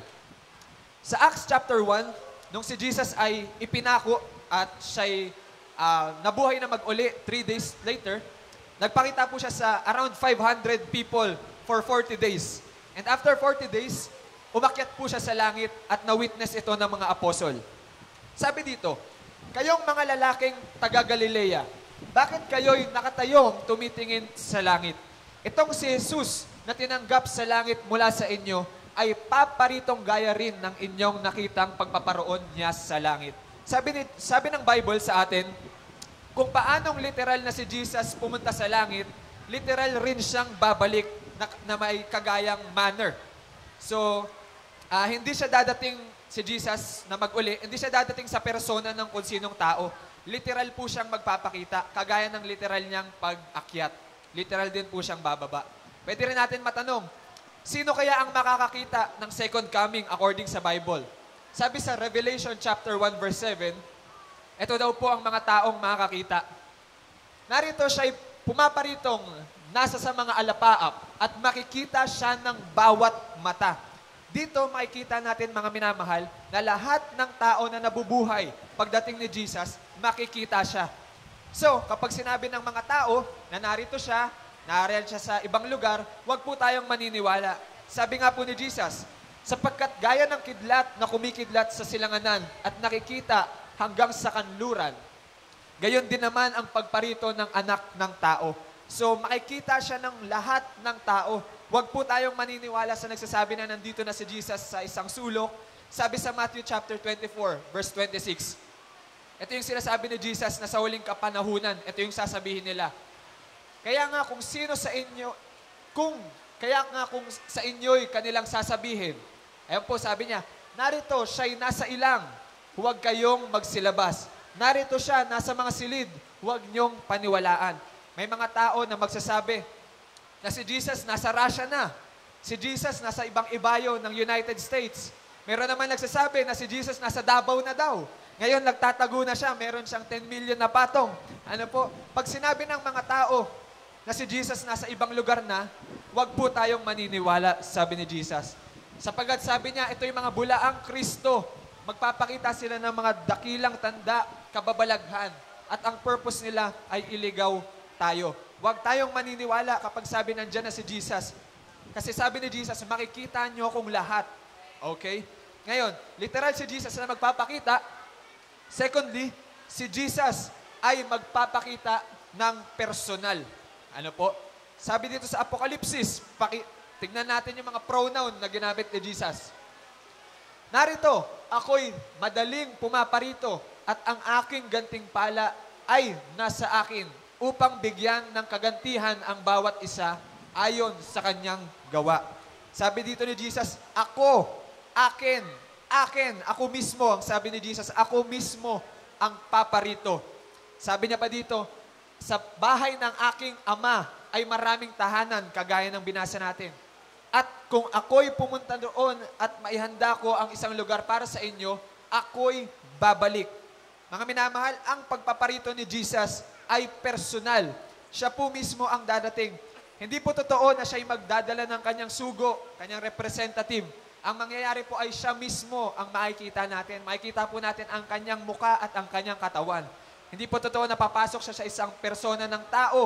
Sa Acts chapter 1, nung si Jesus ay ipinako at siya'y nabuhay na mag-uli 3 days later, nagpakita po siya sa around 500 people for 40 days. And after 40 days, umakyat po siya sa langit at na-witness ito ng mga apostol. Sabi dito, kayong mga lalaking taga-Galilea, bakit kayo'y nakatayong tumitingin sa langit? Itong si Jesus na tinanggap sa langit mula sa inyo ay paparitong gaya rin ng inyong nakitang pagpaparoon niya sa langit. Sabi ng Bible sa atin, kung paanong literal na si Jesus pumunta sa langit, literal rin siyang babalik na may kagayang manner. So, hindi siya dadating si Jesus na mag-uli, hindi siya dadating sa persona ng kung sinong tao. Literal po siyang magpapakita, kagaya ng literal niyang pag-akyat. Literal din po siyang bababa. Pwede rin natin matanong, sino kaya ang makakakita ng second coming according sa Bible? Sabi sa Revelation chapter 1 verse 7, ito daw po ang mga taong makakakita. Narito siya'y pumaparitong nasa sa mga alapaap at makikita siya ng bawat mata. Dito makikita natin mga minamahal na lahat ng tao na nabubuhay pagdating ni Jesus, makikita siya. So, kapag sinabi ng mga tao na narito siya, nariyan siya sa ibang lugar, huwag po tayong maniniwala. Sabi nga po ni Jesus, sapagkat gaya ng kidlat na kumikidlat sa silanganan at nakikita hanggang sa kanluran, gayon din naman ang pagparito ng anak ng tao. So, makikita siya ng lahat ng tao. Huwag po tayong maniniwala sa nagsasabi na nandito na si Jesus sa isang sulok. Sabi sa Matthew chapter 24, verse 26, ito yung sinasabi ni Jesus na sa huling kapanahunan, ito yung sasabihin nila. Kaya nga kung sa inyo'y kanilang sasabihin, ayun po sabi niya, narito siya'y nasa ilang, huwag kayong magsilabas. Narito siya, nasa mga silid, huwag niyong paniwalaan. May mga tao na magsasabi na si Jesus nasa Russia na, si Jesus nasa ibang ibayo ng United States. Meron naman nagsasabi na si Jesus nasa Davao na daw. Ngayon, nagtatago na siya. Meron siyang 10 million na patong. Ano po? Pag sinabi ng mga tao na si Jesus nasa ibang lugar na, huwag po tayong maniniwala, sabi ni Jesus. Sapagkat sabi niya, ito yung mga bulaang Kristo. Magpapakita sila ng mga dakilang tanda, kababalaghan. At ang purpose nila ay iligaw tayo. Huwag tayong maniniwala kapag sabi nandyan na si Jesus. Kasi sabi ni Jesus, makikita niyo akong lahat. Okay? Ngayon, literal si Jesus na magpapakita. Secondly, si Jesus ay magpapakita ng personal. Ano po? Sabi dito sa Apokalipsis, tignan natin yung mga pronoun na ginamit ni Jesus. Narito, ako'y madaling pumaparito at ang aking gantimpala ay nasa akin upang bigyan ng kagantihan ang bawat isa ayon sa kanyang gawa. Sabi dito ni Jesus, ako, akin, ako mismo, ang sabi ni Jesus, ako mismo ang paparito. Sabi niya pa dito, sa bahay ng aking ama ay maraming tahanan, kagaya ng binasa natin. At kung ako'y pumunta doon at maihanda ko ang isang lugar para sa inyo, ako'y babalik. Mga minamahal, ang pagpaparito ni Jesus ay personal. Siya po mismo ang dadating. Hindi po totoo na siya'y magdadala ng kanyang sugo, kanyang representative. Ang mangyayari po ay siya mismo ang makikita natin. Makikita po natin ang kanyang muka at ang kanyang katawan. Hindi po totoo na papasok siya sa isang persona ng tao na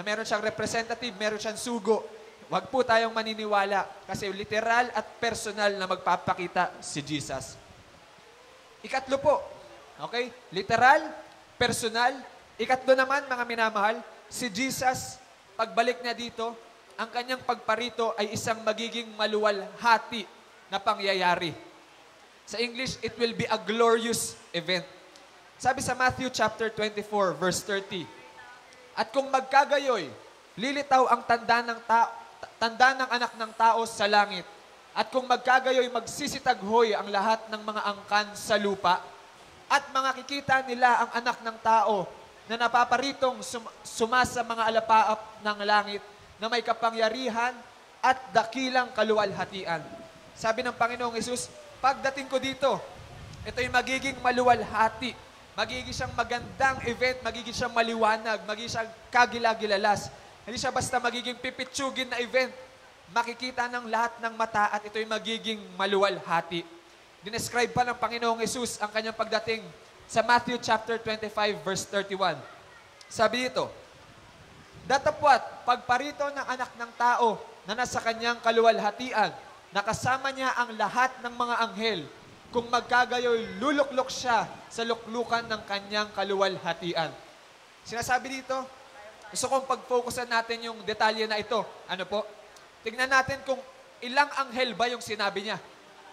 na meron siyang representative, meron siyang sugo. Huwag po tayong maniniwala kasi literal at personal na magpapakita si Jesus. Ikatlo po, okay? Literal, personal. Ikatlo naman, mga minamahal, si Jesus, pagbalik niya dito, ang kanyang pagparito ay isang magiging maluwalhati na pangyayari. Sa English, it will be a glorious event. Sabi sa Matthew chapter 24, verse 30, at kung magkagayoy, lilitaw ang tanda ng anak ng tao sa langit. At kung magkagayoy, magsisitaghoy ang lahat ng mga angkan sa lupa. At makikita nila ang anak ng tao na napaparitong sumasa mga alapaap ng langit na may kapangyarihan at dakilang kaluwalhatian. Sabi ng Panginoong Hesus, pagdating ko dito, ito'y magiging maluwalhati. Magiging siyang magandang event, magiging siyang maliwanag, magiging siyang kagilagilalas. Hindi siya basta magiging pipitsugin na event. Makikita ng lahat ng mata at ito'y magiging maluwalhati. Dinescribe pa ng Panginoong Hesus ang kanyang pagdating sa Matthew chapter 25 verse 31. Sabi dito, datapwat pagparito ng anak ng tao na nasa kanyang kaluwalhatian, nakasama niya ang lahat ng mga anghel. Kung magkagayoy, luluklok siya sa luklukan ng kanyang kaluwalhatian. Sinasabi dito, gusto kong pag-focusan natin yung detalye na ito. Ano po? Tignan natin kung ilang anghel ba yung sinabi niya.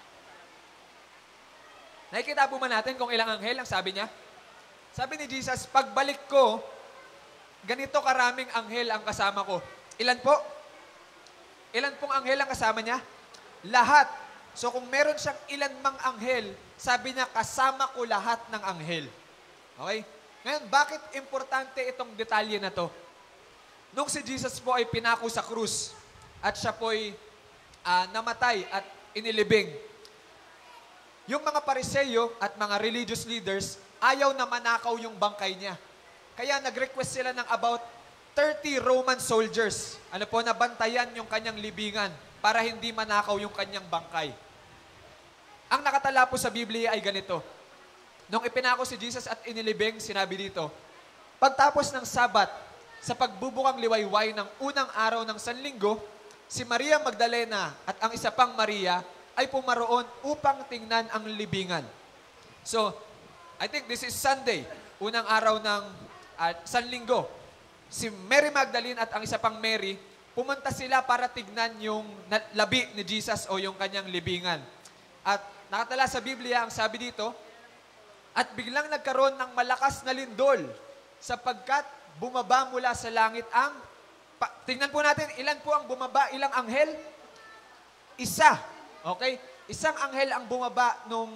Nakikita po ba natin kung ilang anghel ang sabi niya? Sabi ni Jesus, pagbalik ko, ganito karaming anghel ang kasama ko. Ilan po? Ilan pong anghel ang kasama niya? Lahat. So kung meron siyang ilan mang anghel, sabi niya, kasama ko lahat ng anghel. Okay? Ngayon, bakit importante itong detalye na to? Nung si Jesus po ay pinako sa krus at siya po ay namatay at inilibing, yung mga Pariseyo at mga religious leaders, ayaw na manakaw yung bangkay niya. Kaya nag-request sila ng about 30 Roman soldiers, na bantayan yung kanyang libingan para hindi manakaw yung kanyang bangkay. Ang nakatala po sa Biblia ay ganito. Nung ipinako si Jesus at inilibing, sinabi dito, pagtapos ng Sabat, sa pagbubukang liwayway ng unang araw ng Sanlinggo, si Maria Magdalena at ang isa pang Maria ay pumaroon upang tingnan ang libingan. So, I think this is Sunday, unang araw ng Sanlinggo. Si Mary Magdalene at ang isa pang Mary, pumunta sila para tignan yung labi ni Jesus o yung kanyang libingan. At nakatala sa Biblia, ang sabi dito, at biglang nagkaroon ng malakas na lindol sapagkat bumaba mula sa langit ang... tingnan po natin, ilan po ang bumaba, ilang anghel? Isa. Okay? Isang anghel ang bumaba nung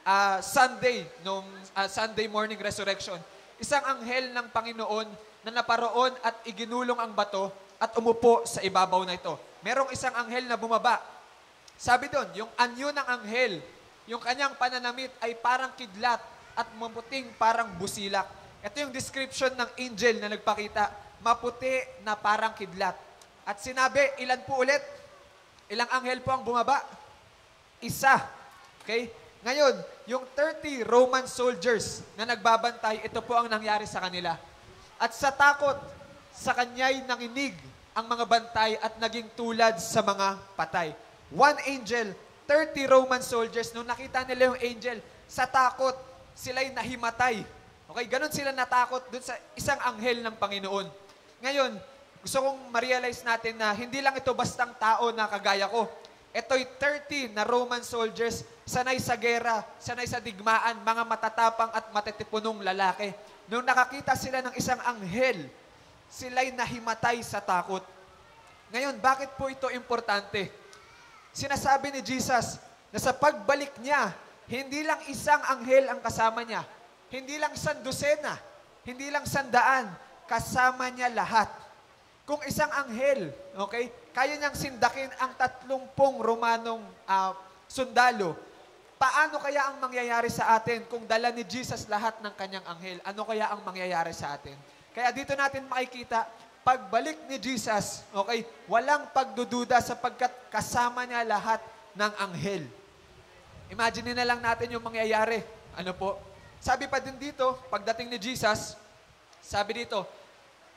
Sunday morning resurrection. Isang anghel ng Panginoon na naparoon at iginulong ang bato at umupo sa ibabaw na ito. Merong isang anghel na bumaba. Sabi doon, yung anyo ng anghel, yung kanyang pananamit ay parang kidlat at maputing parang busilak. Ito yung description ng angel na nagpakita, maputi na parang kidlat. At sinabi, ilan po ulit? Ilang anghel po ang bumaba? Isa. Okay? Ngayon, yung 30 Roman soldiers na nagbabantay, ito po ang nangyari sa kanila. At sa takot, sa kanya'y nanginig ang mga bantay at naging tulad sa mga patay. One angel, 30 Roman soldiers, nung nakita nila yung angel, sa takot, sila'y nahimatay. Okay, ganun sila natakot dun sa isang anghel ng Panginoon. Ngayon, gusto kong ma-realize natin na hindi lang ito bastang tao na kagaya ko. Ito'y 30 na Roman soldiers, sanay sa gera, sanay sa digmaan, mga matatapang at matitipunong lalaki. Nung nakakita sila ng isang anghel, sila'y nahimatay sa takot. Ngayon, bakit po ito importante? Sinasabi ni Jesus na sa pagbalik niya, hindi lang isang anghel ang kasama niya. Hindi lang 100, hindi lang 100, kasama niya lahat. Kung isang anghel, okay, kaya niyang sindakin ang 30 Romanong sundalo, paano kaya ang mangyayari sa atin kung dala ni Jesus lahat ng kanyang anghel? Ano kaya ang mangyayari sa atin? Kaya dito natin makikita, pagbalik ni Jesus, okay, walang pagdududa sapagkat kasama niya lahat ng anghel. Imagine na lang natin yung mangyayari. Ano po? Sabi pa din dito, pagdating ni Jesus, sabi dito,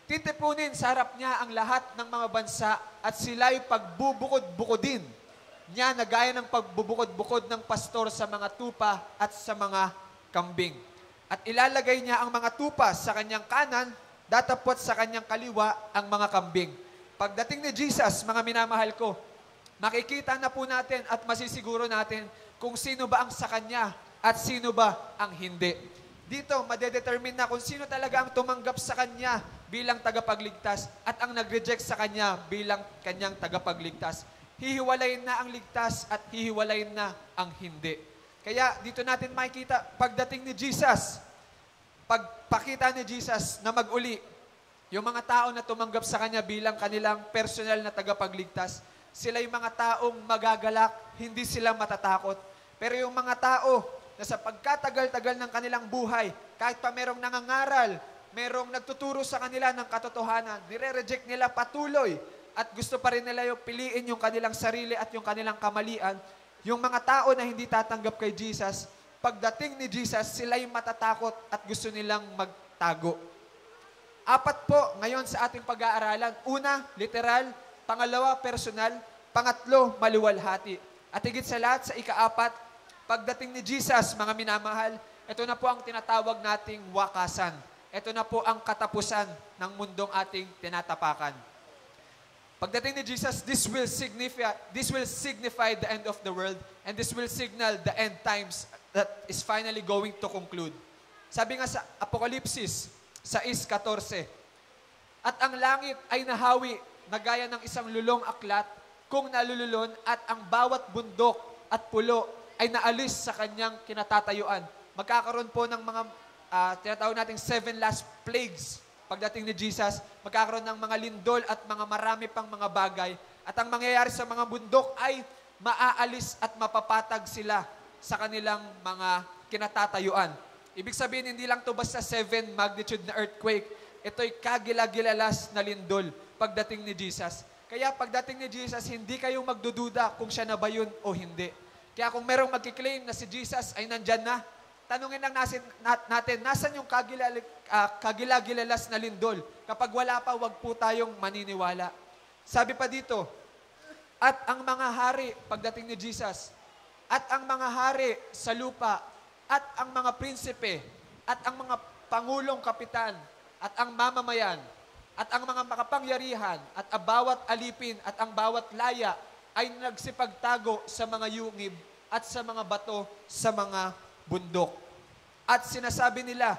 Titipunin sa harap niya ang lahat ng mga bansa at sila'y pagbubukod-bukodin niya na gaya ng pagbubukod-bukod ng pastor sa mga tupa at sa mga kambing. At ilalagay niya ang mga tupa sa kanyang kanan, datapot sa kanyang kaliwa ang mga kambing. Pagdating ni Jesus, mga minamahal ko, makikita na po natin at masisiguro natin kung sino ba ang sa kanya at sino ba ang hindi. Dito, madedetermine na kung sino talaga ang tumanggap sa kanya bilang tagapagligtas at ang nag-reject sa kanya bilang kanyang tagapagligtas. Hihiwalayin na ang ligtas at hihiwalayin na ang hindi. Kaya dito natin makikita, pagdating ni Jesus, pagpakita ni Jesus na mag-uli, yung mga tao na tumanggap sa kanya bilang kanilang personal na tagapagligtas, sila yung mga taong magagalak, hindi sila matatakot. Pero yung mga tao na sa pagkatagal-tagal ng kanilang buhay, kahit pa merong nangangaral, merong nagtuturo sa kanila ng katotohanan, nire-reject nila patuloy at gusto pa rin nila yung piliin yung kanilang sarili at yung kanilang kamalian, yung mga tao na hindi tatanggap kay Jesus, pagdating ni Jesus, sila yung matatakot at gusto nilang magtago. 4 po ngayon sa ating pag-aaralan. Una, literal. Pangalawa, personal. Pangatlo, maluwalhati. At higit sa lahat, sa ika-4, pagdating ni Jesus, mga minamahal, ito na po ang tinatawag nating wakasan. Ito na po ang katapusan ng mundong ating tinatapakan. Pagdating ni Jesus, this will signify the end of the world and this will signal the end times that is finally going to conclude. Sabi nga sa Apokalipsis 6:14, at ang langit ay nahawi na gaya ng isang lulong aklat kung nalululon at ang bawat bundok at pulo ay naalis sa kanyang kinatatayuan. Magkakaroon po ng mga tinatawag nating 7 last plagues. Pagdating ni Jesus, magkakaroon ng mga lindol at mga marami pang mga bagay. At ang mangyayari sa mga bundok ay maaalis at mapapatag sila sa kanilang mga kinatatayuan. Ibig sabihin, hindi lang to basta 7 magnitude na earthquake. Ito'y kagilagilalas na lindol pagdating ni Jesus. Kaya pagdating ni Jesus, hindi kayong magdududa kung siya na ba yun o hindi. Kaya kung merong magkiklaim na si Jesus ay nandyan na, tanungin lang natin, nasan yung kagilagilalas na lindol? Kapag wala pa, wag po tayong maniniwala. Sabi pa dito, at ang mga hari, pagdating ni Jesus, at ang mga hari sa lupa, at ang mga prinsipe, at ang mga pangulong kapitan, at ang mamamayan, at ang mga makapangyarihan, at ang bawat alipin, at ang bawat laya, ay nagsipagtago sa mga yungib at sa mga bato sa mga bundok. At sinasabi nila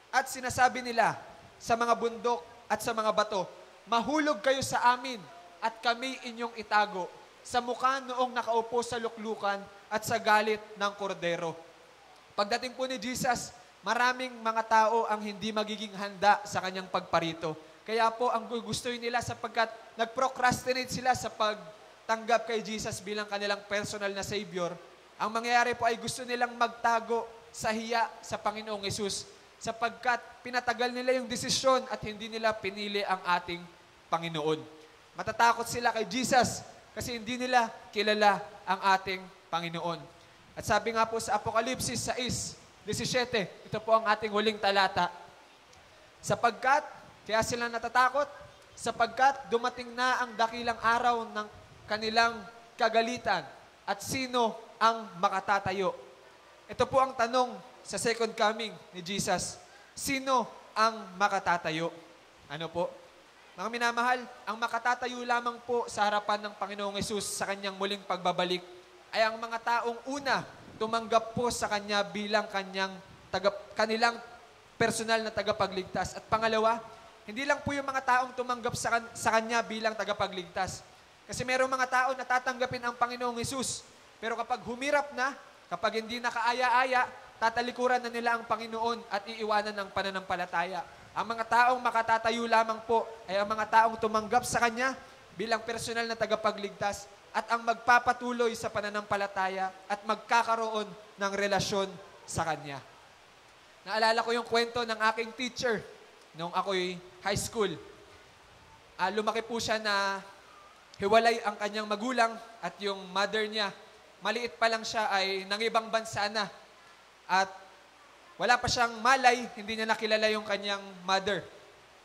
sa mga bundok at sa mga bato, mahulog kayo sa amin at kami inyong itago sa mukha noong nakaupo sa luklukan at sa galit ng kordero. Pagdating po ni Jesus, maraming mga tao ang hindi magiging handa sa kanyang pagparito. Kaya po ang gugustuhin nila sapagkat nag-procrastinate sila sa pagtanggap kay Jesus bilang kanilang personal na Savior. Ang mangyayari po ay gusto nilang magtago sa hiya sa Panginoong Yesus sapagkat pinatagal nila yung desisyon at hindi nila pinili ang ating Panginoon. Matatakot sila kay Jesus kasi hindi nila kilala ang ating Panginoon. At sabi nga po sa Apokalipsis 6:17, ito po ang ating huling talata. Kaya sila natatakot, sapagkat dumating na ang dakilang araw ng kanilang kagalitan at sino ang makatatayo. Ito po ang tanong sa second coming ni Jesus. Sino ang makatatayo? Ano po? Mga minamahal, ang makatatayo lamang po sa harapan ng Panginoong Yesus sa kanyang muling pagbabalik ay ang mga taong una tumanggap po sa kanya bilang kanilang personal na tagapagligtas. At pangalawa, hindi lang po yung mga taong tumanggap sa kanya bilang tagapagligtas. Kasi mayroong mga tao na tatanggapin ang Panginoong Yesus. Pero kapag humirap na, kapag hindi nakaaya-aya, tatalikuran na nila ang Panginoon at iiwanan ng pananampalataya. Ang mga taong makatatayo lamang po ay ang mga taong tumanggap sa Kanya bilang personal na tagapagligtas at ang magpapatuloy sa pananampalataya at magkakaroon ng relasyon sa Kanya. Naalala ko yung kwento ng aking teacher nung ako'y high school. Lumaki po siya na hiwalay ang kanyang magulang at yung mother niya. Maliit pa lang siya ay nangibang bansa na. At wala pa siyang malay, hindi niya nakilala yung kanyang mother.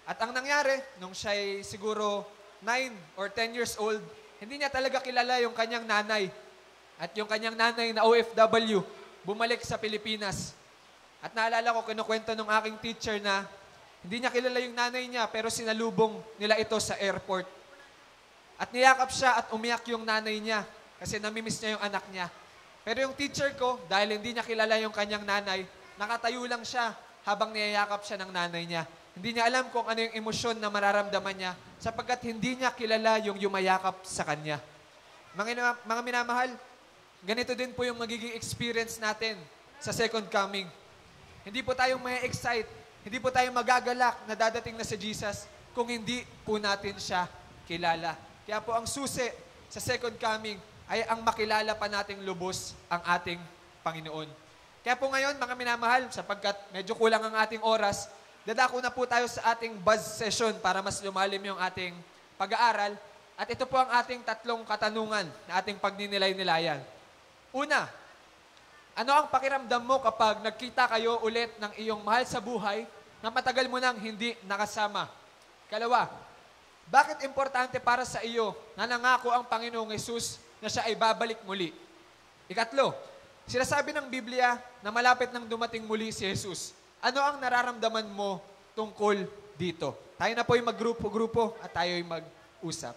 At ang nangyari, nung siya'y siguro 9 or 10 years old, hindi niya talaga kilala yung kanyang nanay. At yung kanyang nanay na OFW, bumalik sa Pilipinas. At naalala ko, kinukwento ng aking teacher na hindi niya kilala yung nanay niya, pero sinalubong nila ito sa airport. At niyakap siya at umiyak yung nanay niya kasi namimiss niya yung anak niya. Pero yung teacher ko, dahil hindi niya kilala yung kanyang nanay, nakatayo lang siya habang niyayakap siya ng nanay niya. Hindi niya alam kung ano yung emosyon na mararamdaman niya sapagkat hindi niya kilala yung yumayakap sa kanya. Mga minamahal, ganito din po yung magiging experience natin sa second coming. Hindi po tayong may excite, hindi po tayo magagalak na dadating na si Jesus kung hindi po natin siya kilala. Kaya po ang susi sa second coming ay ang makilala pa nating lubos ang ating Panginoon. Kaya po ngayon, mga minamahal, sapagkat medyo kulang ang ating oras, dadako na po tayo sa ating buzz session para mas lumalim yung ating pag-aaral. At ito po ang ating 3 katanungan na ating pagninilay-nilayan. Una, ano ang pakiramdam mo kapag nagkita kayo ulit ng iyong mahal sa buhay na matagal mo nang hindi nakasama? Kalawa, bakit importante para sa iyo na nangako ang Panginoong Hesus na siya ay babalik muli? Ikatlo, sinasabi ng Biblia na malapit nang dumating muli si Jesus. Ano ang nararamdaman mo tungkol dito? Tayo na po yung maggrupo-grupo at tayo yung mag-usap.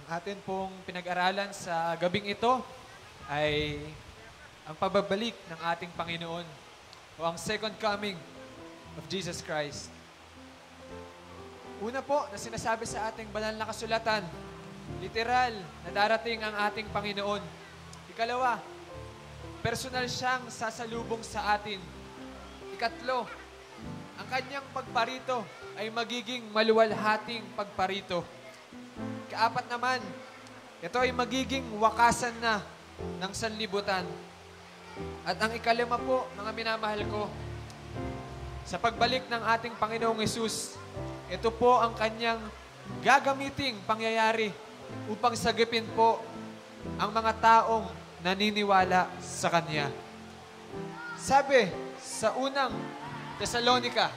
atin pong pinag-aralan sa gabing ito ay ang pagbabalik ng ating Panginoon o ang second coming of Jesus Christ. Una po na sinasabi sa ating banal na kasulatan, literal na darating ang ating Panginoon. Ikalawa, personal siyang sasalubong sa atin. Ikatlo, ang kanyang pagparito ay magiging maluwalhating pagparito. Ikaapat naman, ito ay magiging wakasan na ng sanlibutan. At ang ikalima po, mga minamahal ko, sa pagbalik ng ating Panginoong Hesus, ito po ang kanyang gagamiting pangyayari upang sagipin po ang mga taong naniniwala sa Kanya. Sabi sa unang Tesalonica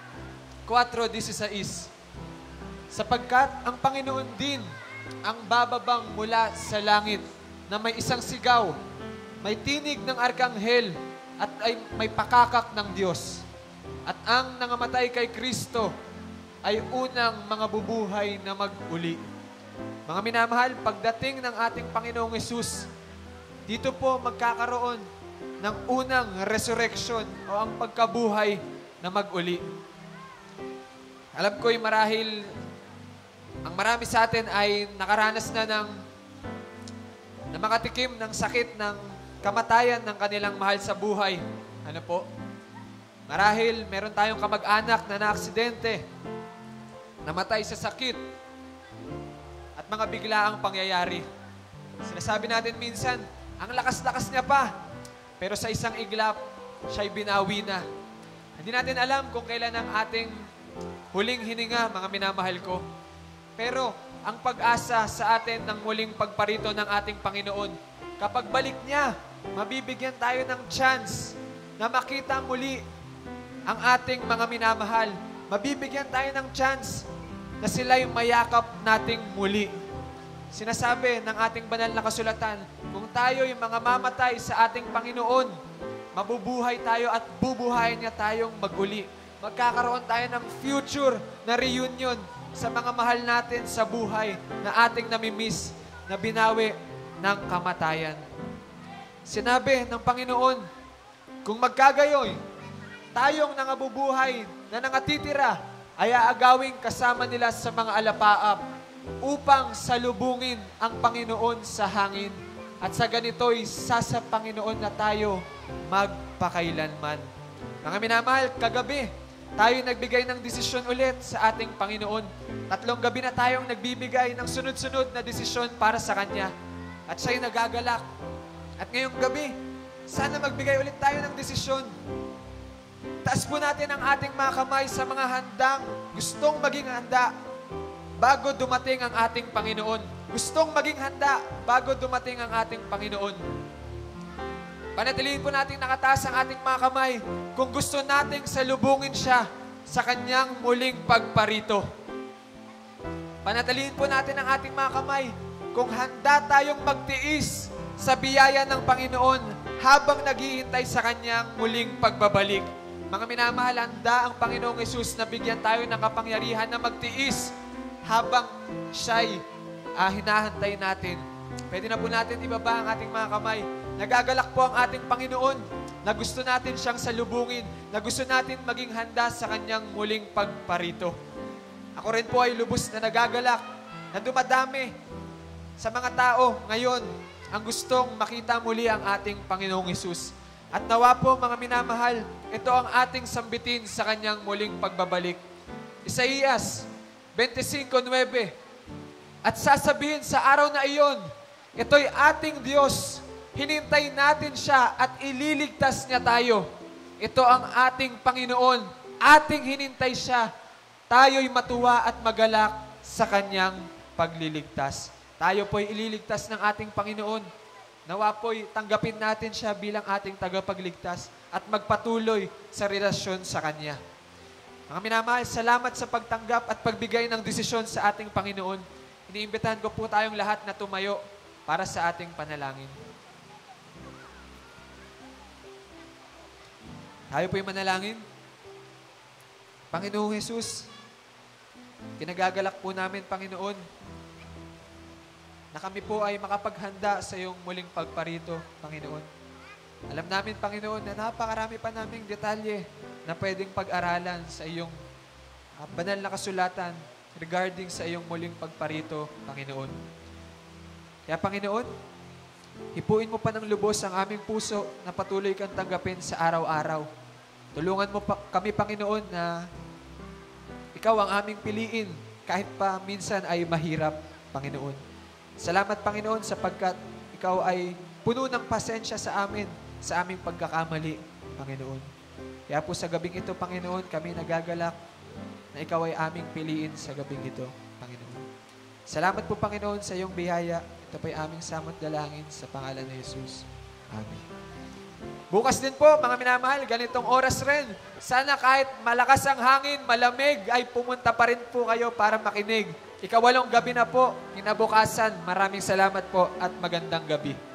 4:16, sapagkat ang Panginoon din ang bababang mula sa langit na may isang sigaw, may tinig ng arkanghel at ay may pakakak ng Diyos. At ang nangamatay kay Kristo ay unang mga bubuhay na mag-uli. Mga minamahal, pagdating ng ating Panginoong Hesus, dito po magkakaroon ng unang resurrection o ang pagkabuhay na mag-uli. Alam ko'y marahil ang marami sa atin ay nakaranas na na makatikim ng sakit ng kamatayan ng kanilang mahal sa buhay. Ano po? Marahil meron tayong kamag-anak na naaksidente, namatay sa sakit, at mga biglaang pangyayari. Sinasabi natin minsan, ang lakas-lakas niya pa, pero sa isang iglap, siya'y binawi na. Hindi natin alam kung kailan ang ating huling hininga, mga minamahal ko. Pero ang pag-asa sa atin ng muling pagparito ng ating Panginoon, kapag balik niya, mabibigyan tayo ng chance na makita muli ang ating mga minamahal. Mabibigyan tayo ng chance na sila'y mayakap nating muli. Sinasabi ng ating banal na kasulatan, kung tayo'y mga mamatay sa ating Panginoon, mabubuhay tayo at bubuhayin niya tayong maguli. Magkakaroon tayo ng future na reunion sa mga mahal natin sa buhay na ating namimiss, na binawi ng kamatayan. Sinabi ng Panginoon, kung magkagayoy, tayong nangabubuhay na nangatitira ay aagawing kasama nila sa mga alapaap upang salubungin ang Panginoon sa hangin. At sa ganito'y sa Panginoon na tayo magpakailanman. Mga minamahal, kagabi, tayo nagbigay ng desisyon ulit sa ating Panginoon. 3 gabi na tayong nagbibigay ng sunod-sunod na desisyon para sa Kanya. At siya'y nagagalak. At ngayong gabi, sana magbigay ulit tayo ng desisyon. Taas po natin ang ating mga kamay sa mga handang gustong maging handa bago dumating ang ating Panginoon. Gustong maging handa bago dumating ang ating Panginoon. Panatilihin po natin nakataas ang ating mga kamay kung gusto nating salubungin siya sa kanyang muling pagparito. Panatilihin po natin ang ating mga kamay kung handa tayong magtiis sa biyaya ng Panginoon habang naghihintay sa kanyang muling pagbabalik. Mga minamahal, handa ang Panginoong Hesus na bigyan tayo ng kapangyarihan na magtiis habang siya'y hinahantay natin. Pwede na po natin ibaba ang ating mga kamay. Nagagalak po ang ating Panginoon na gusto natin siyang salubungin, na gusto natin maging handa sa kanyang muling pagparito. Ako rin po ay lubos na nagagalak na dumadami sa mga tao ngayon ang gustong makita muli ang ating Panginoong Hesus. At nawa po mga minamahal, ito ang ating sambitin sa kanyang muling pagbabalik. Isaías 25:9, at sasabihin sa araw na iyon, ito'y ating Diyos, hinintay natin siya at ililigtas niya tayo. Ito ang ating Panginoon, ating hinintay siya. Tayo'y matuwa at magalak sa kanyang pagliligtas. Tayo po'y ililigtas ng ating Panginoon. Nawa po'y tanggapin natin siya bilang ating tagapagligtas at magpatuloy sa relasyon sa Kanya. Mga minamahal, salamat sa pagtanggap at pagbigay ng desisyon sa ating Panginoon. Iniimbitahan ko po tayong lahat na tumayo para sa ating panalangin. Tayo po'y manalangin. Panginoong Hesus, kinagagalak po namin, Panginoon, na kami po ay makapaghanda sa iyong muling pagparito, Panginoon. Alam namin, Panginoon, na napakarami pa naming detalye na pwedeng pag-aralan sa iyong banal na kasulatan regarding sa iyong muling pagparito, Panginoon. Kaya, Panginoon, hipuin mo pa ng lubos ang aming puso na patuloy kang tanggapin sa araw-araw. Tulungan mo kami, Panginoon, na ikaw ang aming piliin kahit pa minsan ay mahirap, Panginoon. Salamat, Panginoon, sapagkat ikaw ay puno ng pasensya sa amin, sa aming pagkakamali, Panginoon. Kaya po sa gabing ito, Panginoon, kami nagagalak na ikaw ay aming piliin sa gabing ito, Panginoon. Salamat po, Panginoon, sa iyong biyaya. Ito po'y aming samot dalangin sa pangalan ni Jesus. Amen. Bukas din po, mga minamahal, ganitong oras rin. Sana kahit malakas ang hangin, malamig, ay pumunta pa rin po kayo para makinig. Ika-8 gabi na po, kinabukasan. Maraming salamat po at magandang gabi.